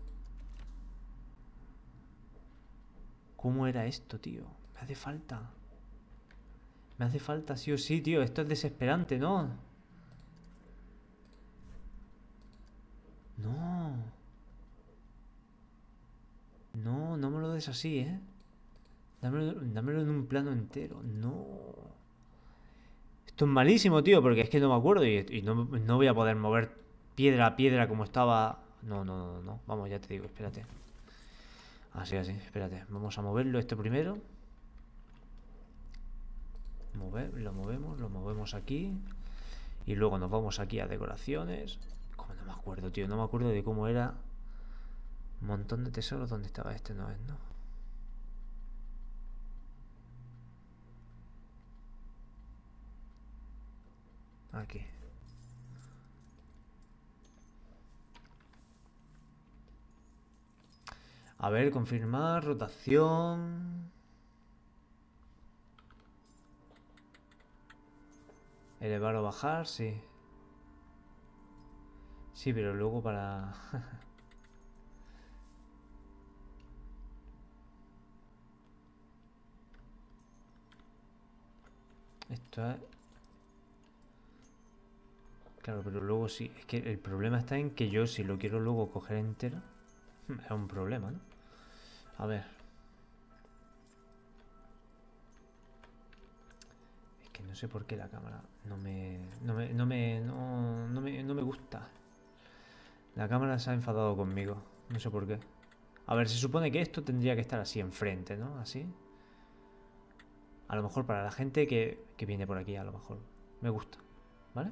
¿Cómo era esto, tío? Me hace falta. Me hace falta sí o sí, tío. Esto es desesperante, ¿no? No. No me lo des así, ¿eh? Dámelo en un plano entero. No. Esto es malísimo, tío, porque es que no me acuerdo y no voy a poder mover piedra a piedra como estaba. No. Vamos, ya te digo, espérate. Así, espérate. Vamos a moverlo esto primero. Lo movemos aquí. Y luego nos vamos aquí a decoraciones. Como no me acuerdo, tío. No me acuerdo de cómo era. Un montón de tesoros. ¿Dónde estaba este? No es, ¿no? Aquí. A ver, confirmar. Rotación. Elevar o bajar, sí. Sí, pero luego para... Esto es... Claro, pero luego sí. Es que el problema está en que yo si lo quiero luego coger entero... Es un problema, ¿no? A ver. Es que no sé por qué la cámara no me gusta. La cámara se ha enfadado conmigo. No sé por qué. A ver, se supone que esto tendría que estar así enfrente, ¿no? Así. A lo mejor para la gente que viene por aquí, a lo mejor. Me gusta. ¿Vale?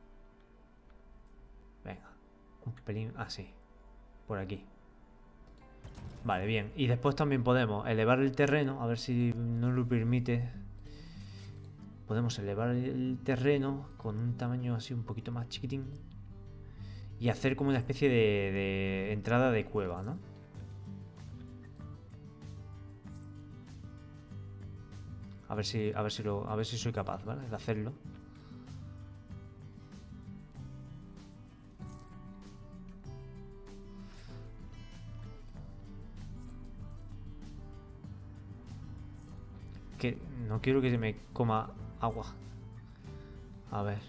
Venga. Un pelín así. Por aquí. Vale, bien. Y después también podemos elevar el terreno. A ver si nos lo permite. Podemos elevar el terreno con un tamaño así un poquito más chiquitín. Y hacer como una especie de entrada de cueva, ¿no? A ver si soy capaz, ¿vale? De hacerlo. Que no quiero que se me coma agua. A ver.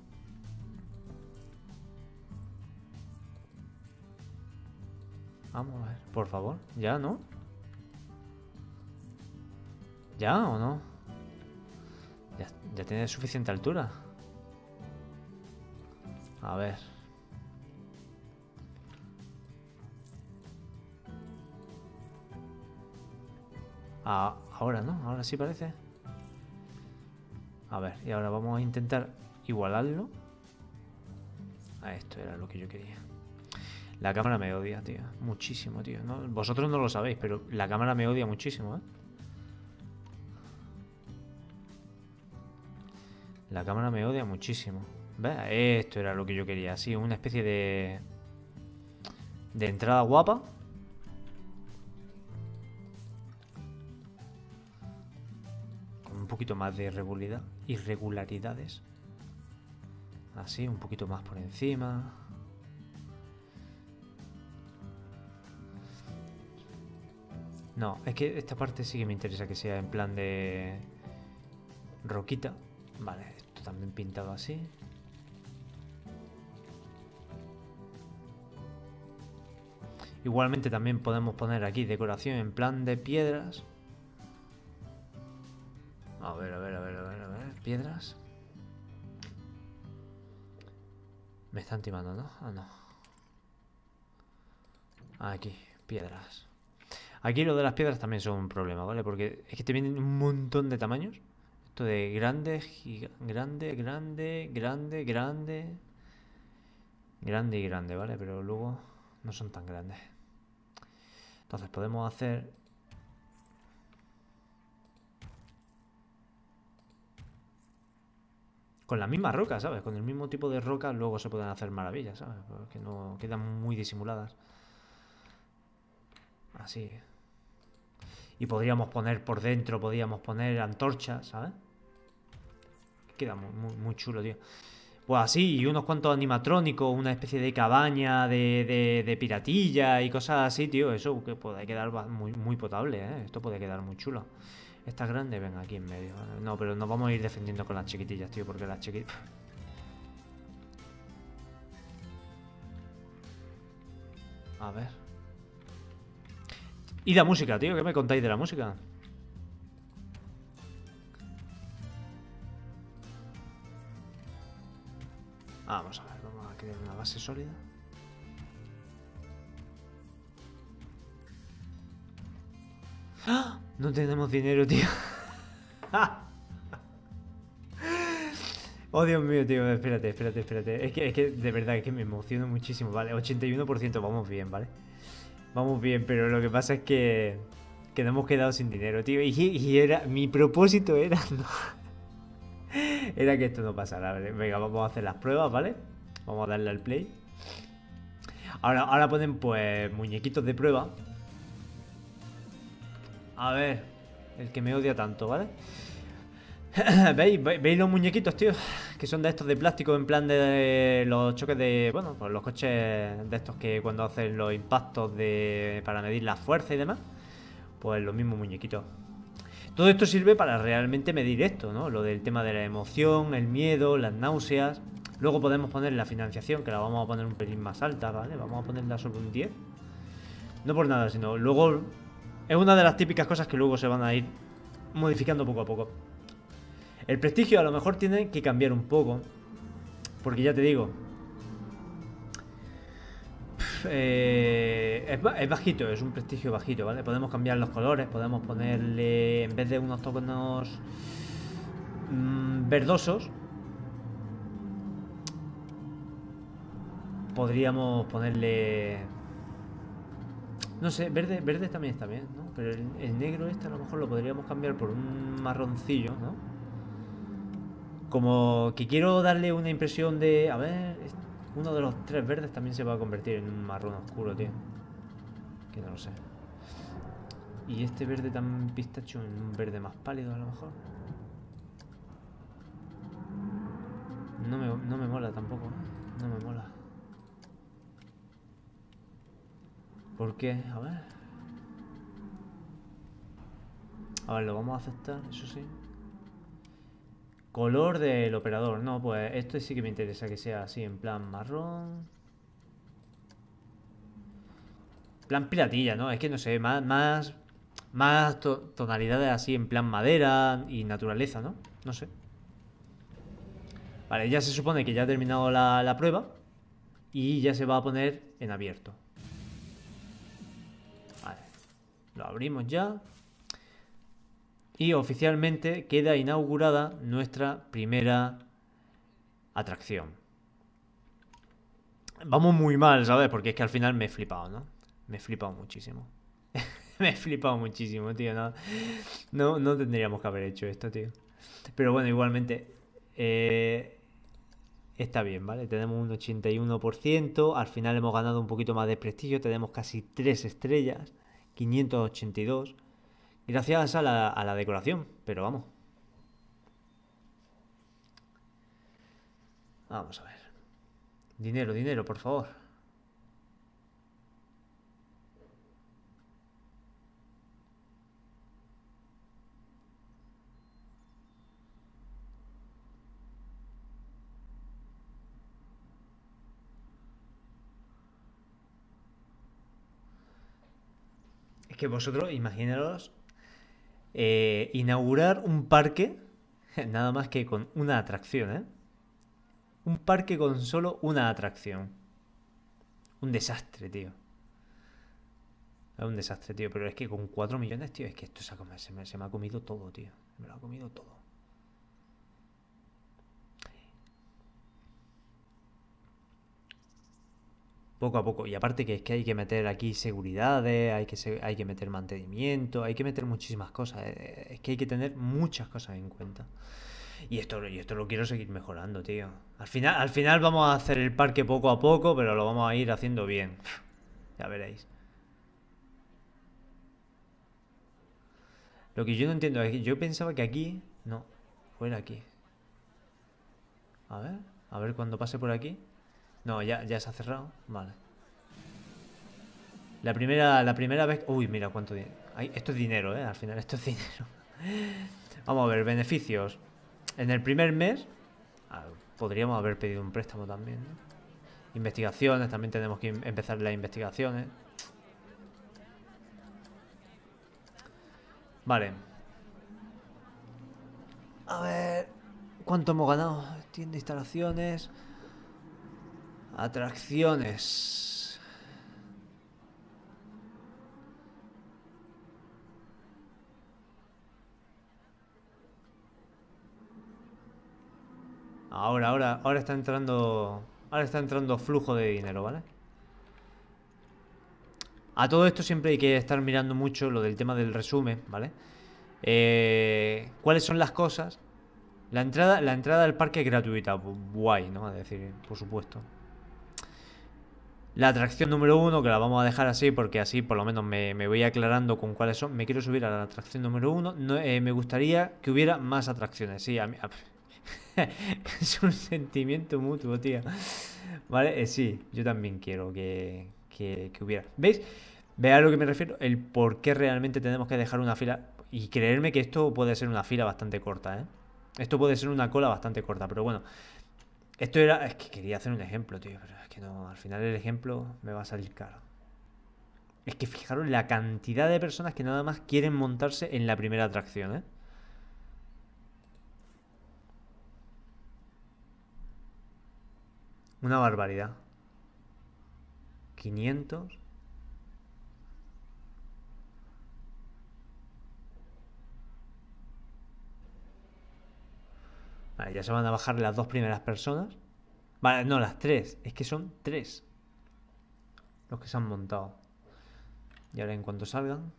Vamos a ver, por favor. ¿Ya, no? ¿Ya o no? Ya tiene suficiente altura. A ver. Ahora, ¿no? Ahora sí parece. A ver, y ahora vamos a intentar igualarlo. Esto era lo que yo quería. La cámara me odia, tío. Muchísimo, tío. Vosotros no lo sabéis, pero la cámara me odia muchísimo, ¿eh? La cámara me odia muchísimo. ¿Ves? Esto era lo que yo quería. Así, una especie de entrada guapa. Con un poquito más de irregularidades. Así, un poquito más por encima. No, es que esta parte sí que me interesa que sea en plan de roquita. Vale, esto también pintado así. Igualmente también podemos poner aquí decoración en plan de piedras. A ver. Piedras. Me están timando, ¿no? Ah, no. Aquí, piedras. Aquí lo de las piedras también son un problema, ¿vale? Porque es que te vienen un montón de tamaños. Esto de grande, grande, grande y grande, ¿vale? Pero luego no son tan grandes. Entonces podemos hacer... Con la misma roca, ¿sabes? Con el mismo tipo de roca luego se pueden hacer maravillas, ¿sabes? Porque no quedan muy disimuladas. Así. Y podríamos poner por dentro, podríamos poner antorchas, ¿sabes? Queda muy chulo, tío. Pues así, y unos cuantos animatrónicos, una especie de cabaña de piratilla y cosas así, tío. Eso que puede quedar muy potable, ¿eh? Esto puede quedar muy chulo. Esta grande, ven aquí en medio. No, pero nos vamos a ir defendiendo con las chiquitillas, tío, porque las chiquitillas... A ver. ¿Y la música, tío? ¿Qué me contáis de la música? Vamos a ver, vamos a crear una base sólida. ¡Ah! No tenemos dinero, tío. Oh, Dios mío, tío. Espérate. Es que de verdad es que me emociono muchísimo, ¿vale? 81%, vamos bien, ¿vale? Vamos bien, pero lo que pasa es que nos hemos quedado sin dinero, tío. Y era... Mi propósito era... Era que esto no pasara. Venga, vamos a hacer las pruebas, ¿vale? Vamos a darle al play. Ahora ponen, pues, muñequitos de prueba. A ver, el que me odia tanto, ¿vale? ¿Veis los muñequitos, tío? Que son de estos de plástico, en plan de los choques de... Bueno, pues los coches de estos que cuando hacen los impactos para medir la fuerza y demás. Pues los mismos muñequitos. Todo esto sirve para realmente medir esto, ¿no? Lo del tema de la emoción, el miedo, las náuseas. Luego podemos poner la financiación, que la vamos a poner un pelín más alta, ¿vale? Vamos a ponerla sobre un 10. No por nada, sino luego... Es una de las típicas cosas que luego se van a ir modificando poco a poco. El prestigio a lo mejor tiene que cambiar un poco. Porque ya te digo... es bajito, es un prestigio bajito, ¿vale? Podemos cambiar los colores, podemos ponerle... En vez de unos tonos verdosos, podríamos ponerle... No sé, verde también está bien, ¿no? Pero el negro este a lo mejor lo podríamos cambiar por un marroncillo, ¿no? Como que quiero darle una impresión de... A ver, uno de los tres verdes también se va a convertir en un marrón oscuro, tío. Que no lo sé. Y este verde tan pistacho en un verde más pálido a lo mejor. No me mola tampoco, ¿eh? No me mola. ¿Por qué? A ver. A ver, lo vamos a aceptar, eso sí. Color del operador. No, pues esto sí que me interesa que sea así, en plan marrón. Plan piratilla, ¿no? Es que no sé, más tonalidades así en plan madera y naturaleza, ¿no? No sé. Vale, ya se supone que ya ha terminado la prueba. Y ya se va a poner en abierto. Vale. Lo abrimos ya. Y oficialmente queda inaugurada nuestra primera atracción. Vamos muy mal, ¿sabes? Porque es que al final me he flipado, ¿no? Me he flipado muchísimo. Me he flipado muchísimo, tío. No tendríamos que haber hecho esto, tío. Pero bueno, igualmente está bien, ¿vale? Tenemos un 81%. Al final hemos ganado un poquito más de prestigio. Tenemos casi 3 estrellas. 582. Gracias a la decoración. Pero vamos. Vamos a ver. Dinero, dinero, por favor. Es que vosotros, imaginaros inaugurar un parque, nada más que con una atracción, ¿eh? Un parque con solo una atracción. Un desastre, tío. Es un desastre, tío. Pero es que con 4 millones, tío, es que esto se me ha comido todo, tío. Me lo ha comido todo. Poco a poco. Y aparte que es que hay que meter aquí seguridades, hay que meter mantenimiento, hay que meter muchísimas cosas. Es que hay que tener muchas cosas en cuenta. Y esto lo quiero seguir mejorando, tío. Al final vamos a hacer el parque poco a poco, pero lo vamos a ir haciendo bien. Ya veréis. Lo que yo no entiendo es que yo pensaba que aquí... No, fuera aquí. A ver cuando pase por aquí. No, ya se ha cerrado. Vale. La primera vez... Uy, mira cuánto dinero. Esto es dinero, ¿eh? Al final esto es dinero. Vamos a ver, beneficios. En el primer mes... podríamos haber pedido un préstamo también, ¿no? Investigaciones, también tenemos que empezar las investigaciones. Vale. A ver... ¿Cuánto hemos ganado? Tienda de instalaciones... Atracciones. Ahora está entrando. Ahora está entrando flujo de dinero, ¿vale? A todo esto siempre hay que estar mirando mucho lo del tema del resumen, ¿vale? ¿Cuáles son las cosas? La entrada al parque es gratuita, guay, ¿no? Es decir, por supuesto. La atracción número uno, que la vamos a dejar así porque así por lo menos me voy aclarando con cuáles son. Me quiero subir a la atracción número uno. No, me gustaría que hubiera más atracciones. Sí, es un sentimiento mutuo, tío. Vale, sí, yo también quiero que hubiera. ¿Veis? Ve a lo que me refiero. El por qué realmente tenemos que dejar una fila. Y creerme que esto puede ser una fila bastante corta, ¿eh? Esto puede ser una cola bastante corta, pero bueno. Esto era... Es que quería hacer un ejemplo, tío, pero es que no, al final el ejemplo me va a salir caro. Es que fijaros la cantidad de personas que nada más quieren montarse en la primera atracción, ¿eh? Una barbaridad. 500. Vale, ya se van a bajar las dos primeras personas. Vale, no, las tres. Es que son tres los que se han montado. Y ahora en cuanto salgan,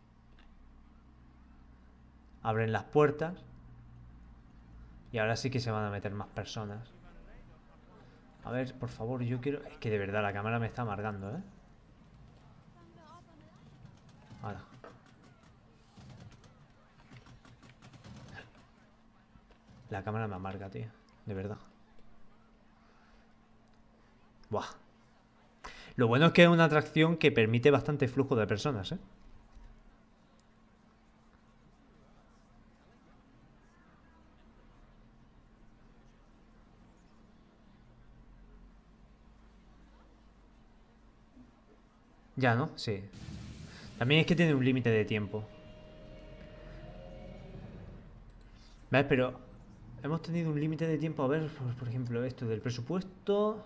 abren las puertas. Y ahora sí que se van a meter más personas. A ver, por favor, yo quiero... Es que de verdad la cámara me está amargando, ¿eh? Ahora. La cámara me amarga, tío. De verdad. Buah. Lo bueno es que es una atracción que permite bastante flujo de personas, ¿eh? Ya, ¿no? Sí. También es que tiene un límite de tiempo. ¿Ves? Pero hemos tenido un límite de tiempo. A ver, por ejemplo, esto del presupuesto.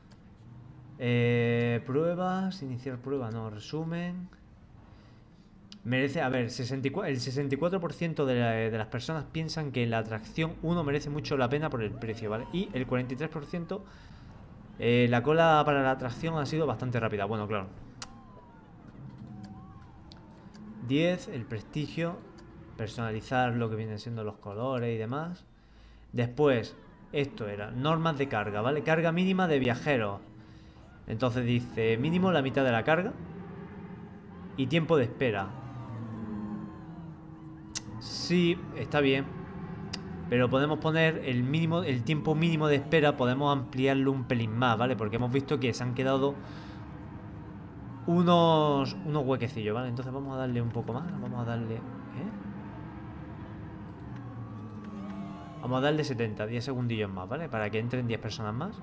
Pruebas, iniciar prueba, no, resumen. Merece, a ver, el 64% de las personas piensan que la atracción 1 merece mucho la pena por el precio, ¿vale? Y el 43%, la cola para la atracción ha sido bastante rápida. Bueno, claro. 10, el prestigio, personalizar lo que vienen siendo los colores y demás. Después, esto era normas de carga, ¿vale? Carga mínima de viajeros. Entonces dice mínimo la mitad de la carga y tiempo de espera. Sí, está bien. Pero podemos poner el mínimo, el tiempo mínimo de espera, podemos ampliarlo un pelín más, ¿vale? Porque hemos visto que se han quedado unos huequecillos, ¿vale? Entonces vamos a darle un poco más. Vamos a darle... Vamos a darle 70, 10 segundillos más, ¿vale? Para que entren 10 personas más.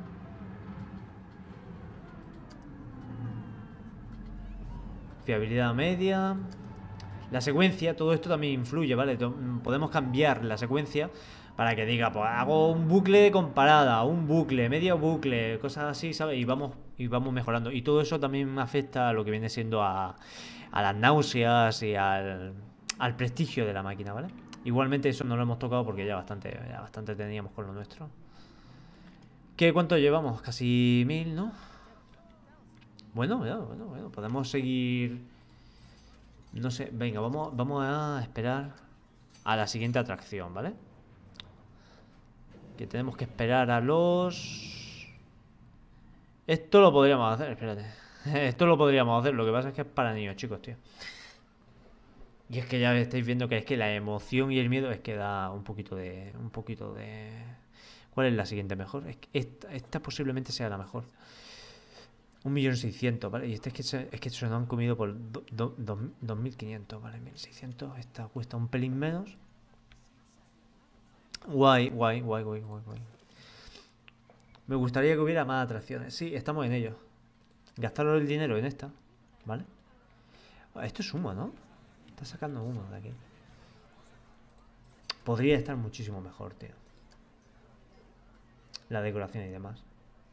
Fiabilidad media. La secuencia, todo esto también influye, ¿vale? Podemos cambiar la secuencia para que diga, pues hago un bucle con parada, un bucle, medio bucle, cosas así, ¿sabes? Y vamos mejorando. Y todo eso también afecta a lo que viene siendo a las náuseas y al prestigio de la máquina, ¿vale? Igualmente eso no lo hemos tocado porque ya bastante teníamos con lo nuestro. ¿Cuánto llevamos? Casi 1000, ¿no? Bueno, podemos seguir. No sé, venga, vamos a esperar a la siguiente atracción, ¿vale? Que tenemos que esperar a los... Esto lo podríamos hacer, espérate. Esto lo podríamos hacer, lo que pasa es que es para niños, chicos, tío. Y es que ya estáis viendo que es que la emoción y el miedo es que da un poquito de... ¿Cuál es la siguiente mejor? Es que esta posiblemente sea la mejor. 1.600.000, ¿vale? Y este es que se nos han comido por 2.500, ¿vale? 1.600, esta cuesta un pelín menos. Guay. Me gustaría que hubiera más atracciones. Sí, estamos en ello. Gastar el dinero en esta, ¿vale? Esto es humo, ¿no? Está sacando humo de aquí. Podría estar muchísimo mejor, tío. La decoración y demás.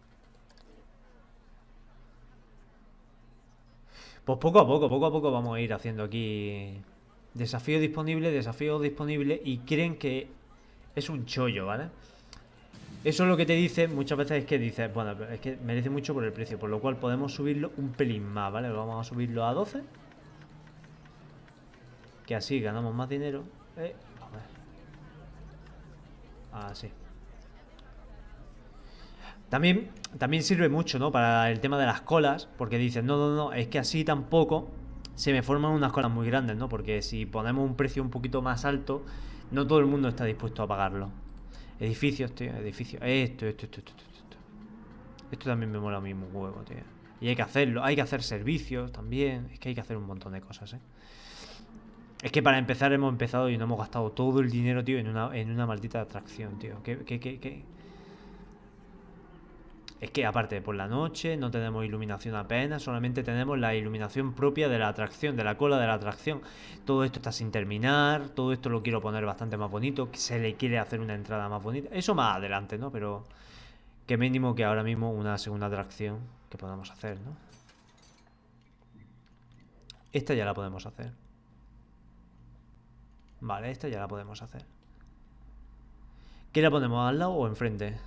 Pues poco a poco vamos a ir haciendo aquí desafío disponible y creen que es un chollo, ¿vale? Eso es lo que te dice muchas veces, es que dices, bueno, es que merece mucho por el precio, por lo cual podemos subirlo un pelín más, ¿vale? Vamos a subirlo a 12, que así ganamos más dinero. A ver. Así. También sirve mucho, ¿no? Para el tema de las colas, porque dices, no, es que así tampoco se me forman unas colas muy grandes, ¿no? Porque si ponemos un precio un poquito más alto, no todo el mundo está dispuesto a pagarlo. Edificios, tío, edificios. Esto. Esto también me mola a mí un huevo, tío. Y hay que hacerlo, hay que hacer servicios también. Es que hay que hacer un montón de cosas, ¿eh? Es que para empezar hemos empezado y no hemos gastado todo el dinero, tío, en una maldita atracción, tío. ¿Qué? Es que aparte, por la noche no tenemos iluminación apenas, solamente tenemos la iluminación propia de la atracción, de la cola de la atracción. Todo esto está sin terminar, todo esto lo quiero poner bastante más bonito, que se le quiere hacer una entrada más bonita. Eso más adelante, ¿no? Pero que mínimo que ahora mismo una segunda atracción que podamos hacer, ¿no? Esta ya la podemos hacer. Vale, esta ya la podemos hacer. ¿Qué la ponemos al lado o enfrente?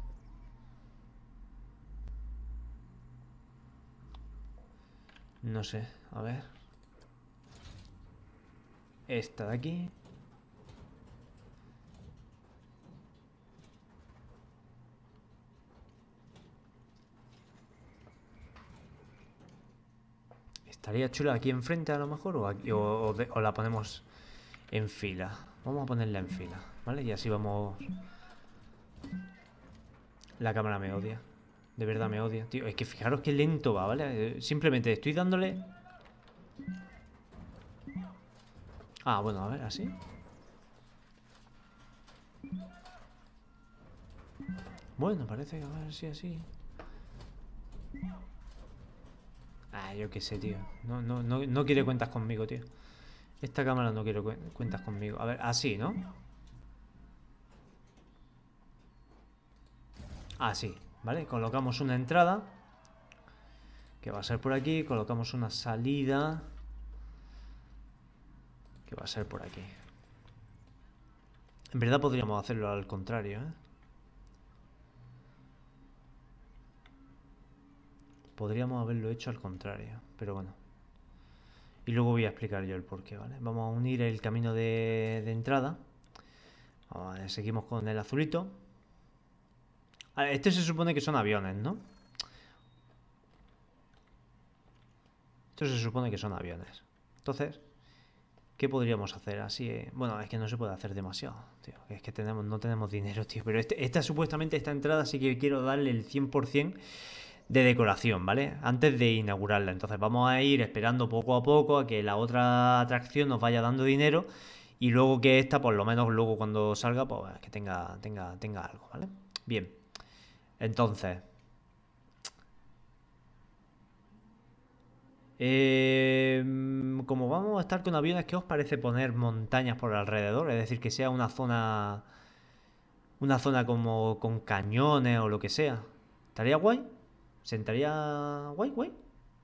No sé, a ver. Esta de aquí. Estaría chula aquí enfrente a lo mejor o la ponemos en fila. Vamos a ponerla en fila, ¿vale? Y así vamos... La cámara me odia. De verdad me odia, tío. Es que fijaros qué lento va, ¿vale? Simplemente estoy dándole... Ah, bueno, a ver, así. Bueno, parece que a ver si así. Ah, yo qué sé, tío. No quiere cuentas conmigo, tío. Esta cámara no quiere cuentas conmigo. A ver, así, ¿no? Así, ¿vale? Colocamos una entrada, que va a ser por aquí. Colocamos una salida, que va a ser por aquí. En verdad podríamos hacerlo al contrario, ¿eh? Podríamos haberlo hecho al contrario, pero bueno. Y luego voy a explicar yo el porqué, ¿vale? Vamos a unir el camino de entrada. Seguimos con el azulito. Este se supone que son aviones, ¿no? Esto se supone que son aviones. Entonces, ¿qué podríamos hacer? Así, bueno, es que no se puede hacer demasiado, tío. Es que no tenemos dinero, tío. Pero supuestamente esta entrada sí que quiero darle el 100% de decoración, ¿vale? Antes de inaugurarla. Entonces vamos a ir esperando poco a poco a que la otra atracción nos vaya dando dinero. Y luego que esta, por lo menos luego cuando salga, pues que tenga algo, ¿vale? Bien. Entonces, como vamos a estar con aviones, ¿qué os parece poner montañas por alrededor? Es decir, que sea una zona como con cañones o lo que sea. ¿Estaría guay? ¿Sentaría guay?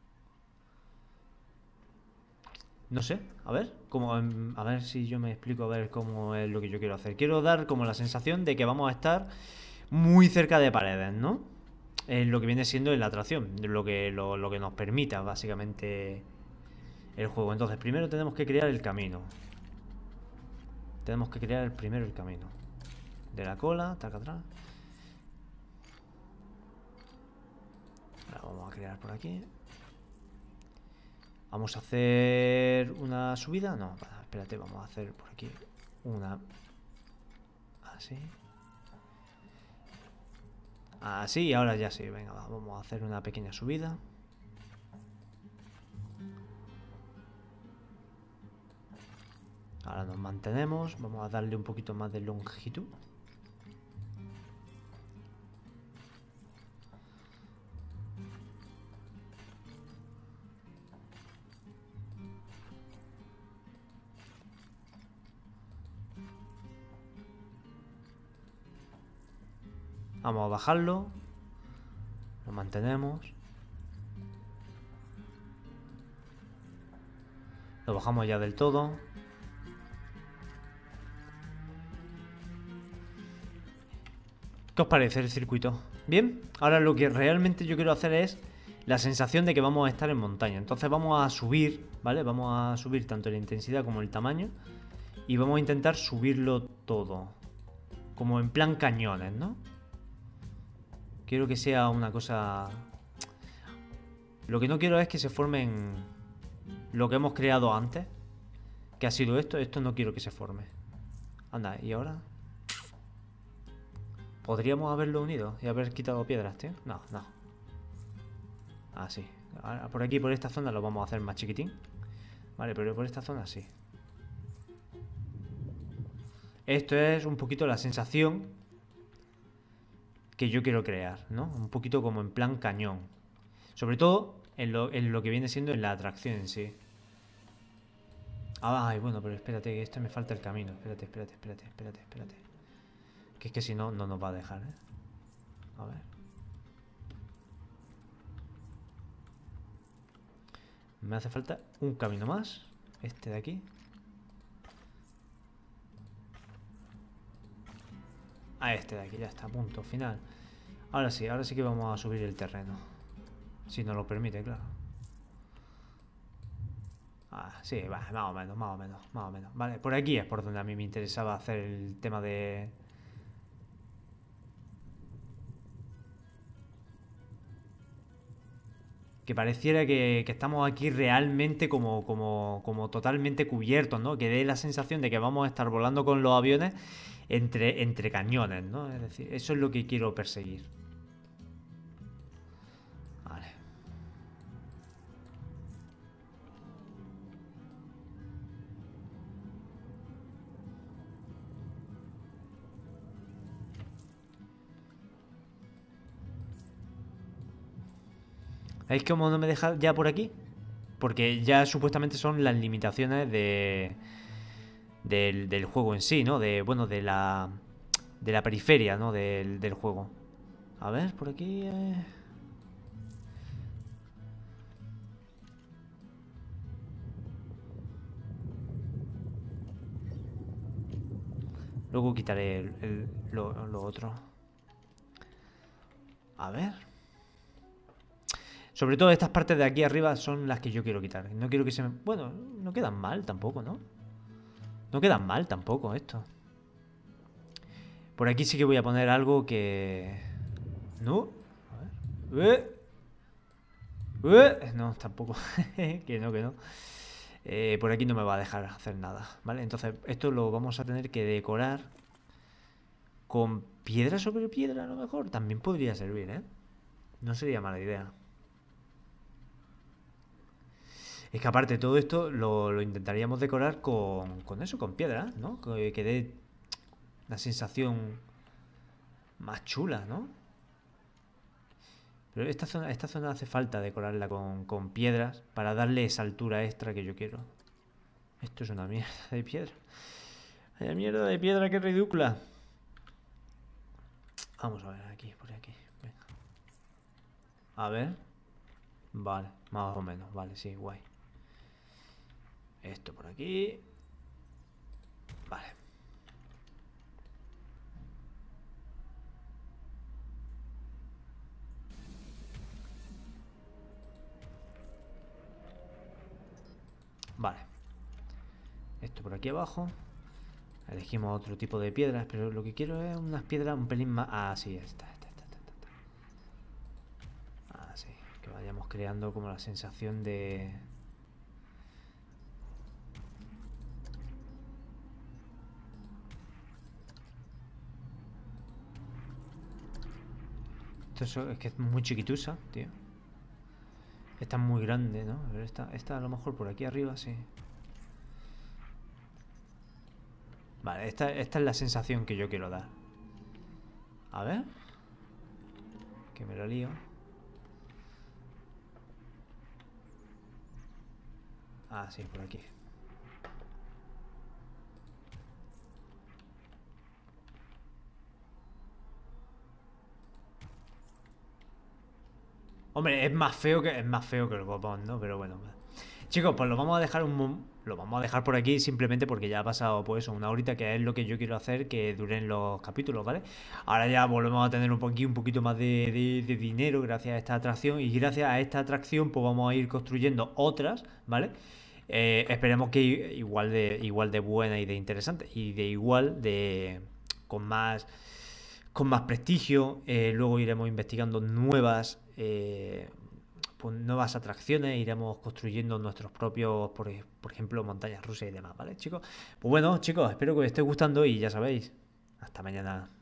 No sé, a ver, a ver si yo me explico a ver cómo es lo que yo quiero hacer. Quiero dar como la sensación de que vamos a estar muy cerca de paredes, ¿no? En lo que viene siendo en la atracción, lo que nos permita básicamente el juego. Entonces, primero tenemos que crear el camino. Tenemos que crear primero el camino. De la cola, taca atrás. Ahora vamos a crear por aquí. Vamos a hacer una subida. No, espérate, vamos a hacer por aquí una. Así. Así, ahora ya sí. Venga, vamos a hacer una pequeña subida. Ahora nos mantenemos. Vamos a darle un poquito más de longitud. Vamos a bajarlo. Lo mantenemos. Lo bajamos ya del todo. ¿Qué os parece el circuito? ¿Bien? Ahora lo que realmente yo quiero hacer es la sensación de que vamos a estar en montaña. Entonces vamos a subir, ¿vale? Vamos a subir tanto la intensidad como el tamaño. Y vamos a intentar subirlo todo. Como en plan cañones, ¿no? Quiero que sea una cosa... Lo que no quiero es que se formen lo que hemos creado antes. Que ha sido esto. Esto no quiero que se forme. Anda, ¿y ahora? ¿Podríamos haberlo unido y haber quitado piedras, tío? No. Ah, sí. Ahora, por aquí, por esta zona lo vamos a hacer más chiquitín. Vale, pero por esta zona sí. Esto es un poquito la sensación que yo quiero crear, ¿no? Un poquito como en plan cañón. Sobre todo en lo que viene siendo en la atracción en sí. Ay, bueno, pero espérate, que esto me falta el camino. Espérate. Que es que si no, no nos va a dejar, ¿eh? A ver. Me hace falta un camino más. Este de aquí. A este de aquí, ya está, punto, final. Ahora sí que vamos a subir el terreno. Si nos lo permite, claro. Sí, va, más o menos. Vale, por aquí es por donde a mí me interesaba hacer el tema de... Que pareciera que estamos aquí realmente como totalmente cubiertos, ¿no? Que dé la sensación de que vamos a estar volando con los aviones entre cañones, ¿no? Es decir, eso es lo que quiero perseguir. Vale. ¿Veis cómo no me deja ya por aquí? Porque ya supuestamente son las limitaciones del juego en sí, ¿no? De la periferia, ¿no? Del juego. A ver, por aquí... Luego quitaré lo otro. A ver. Sobre todo estas partes de aquí arriba son las que yo quiero quitar. No quiero que se me... Bueno, no quedan mal tampoco, ¿no? No quedan mal tampoco esto. Por aquí sí que voy a poner algo que... ¿No? A ver. No, tampoco. Que no, que no. Por aquí no me va a dejar hacer nada, ¿vale? Entonces esto lo vamos a tener que decorar con piedra sobre piedra, a lo mejor. También podría servir, ¿eh? No sería mala idea. Es que aparte todo esto lo intentaríamos decorar con eso, con piedra, ¿no? Que dé una sensación más chula, ¿no? Pero esta zona hace falta decorarla con piedras para darle esa altura extra que yo quiero. Esto es una mierda de piedra. Vaya mierda de piedra, qué ridícula. Vamos a ver aquí, por aquí. Venga. A ver. Vale, más o menos. Vale, sí, guay. Esto por aquí. Vale. Vale. Esto por aquí abajo. Elegimos otro tipo de piedras, pero lo que quiero es unas piedras un pelín más... Ah, sí, esta. Ah, sí. Que vayamos creando como la sensación de... Esto es que es muy chiquitusa, tío. Esta es muy grande, ¿no? A ver, esta a lo mejor por aquí arriba, sí. Vale, esta es la sensación que yo quiero dar. A ver. Que me lo lío. Ah, sí, por aquí. Hombre, es más feo que el copón, ¿no? Pero bueno. Chicos, pues lo vamos a dejar lo vamos a dejar por aquí simplemente porque ya ha pasado pues una horita, que es lo que yo quiero hacer que duren los capítulos, ¿vale? Ahora ya volvemos a tener un poquito más de dinero gracias a esta atracción, y gracias a esta atracción pues vamos a ir construyendo otras, ¿vale? Esperemos que igual de buena y de interesante y de igual de con más prestigio. Luego iremos investigando pues nuevas atracciones, iremos construyendo nuestros propios, por ejemplo, montañas rusas y demás, ¿vale, chicos? Pues bueno, chicos, espero que os esté gustando y ya sabéis, hasta mañana.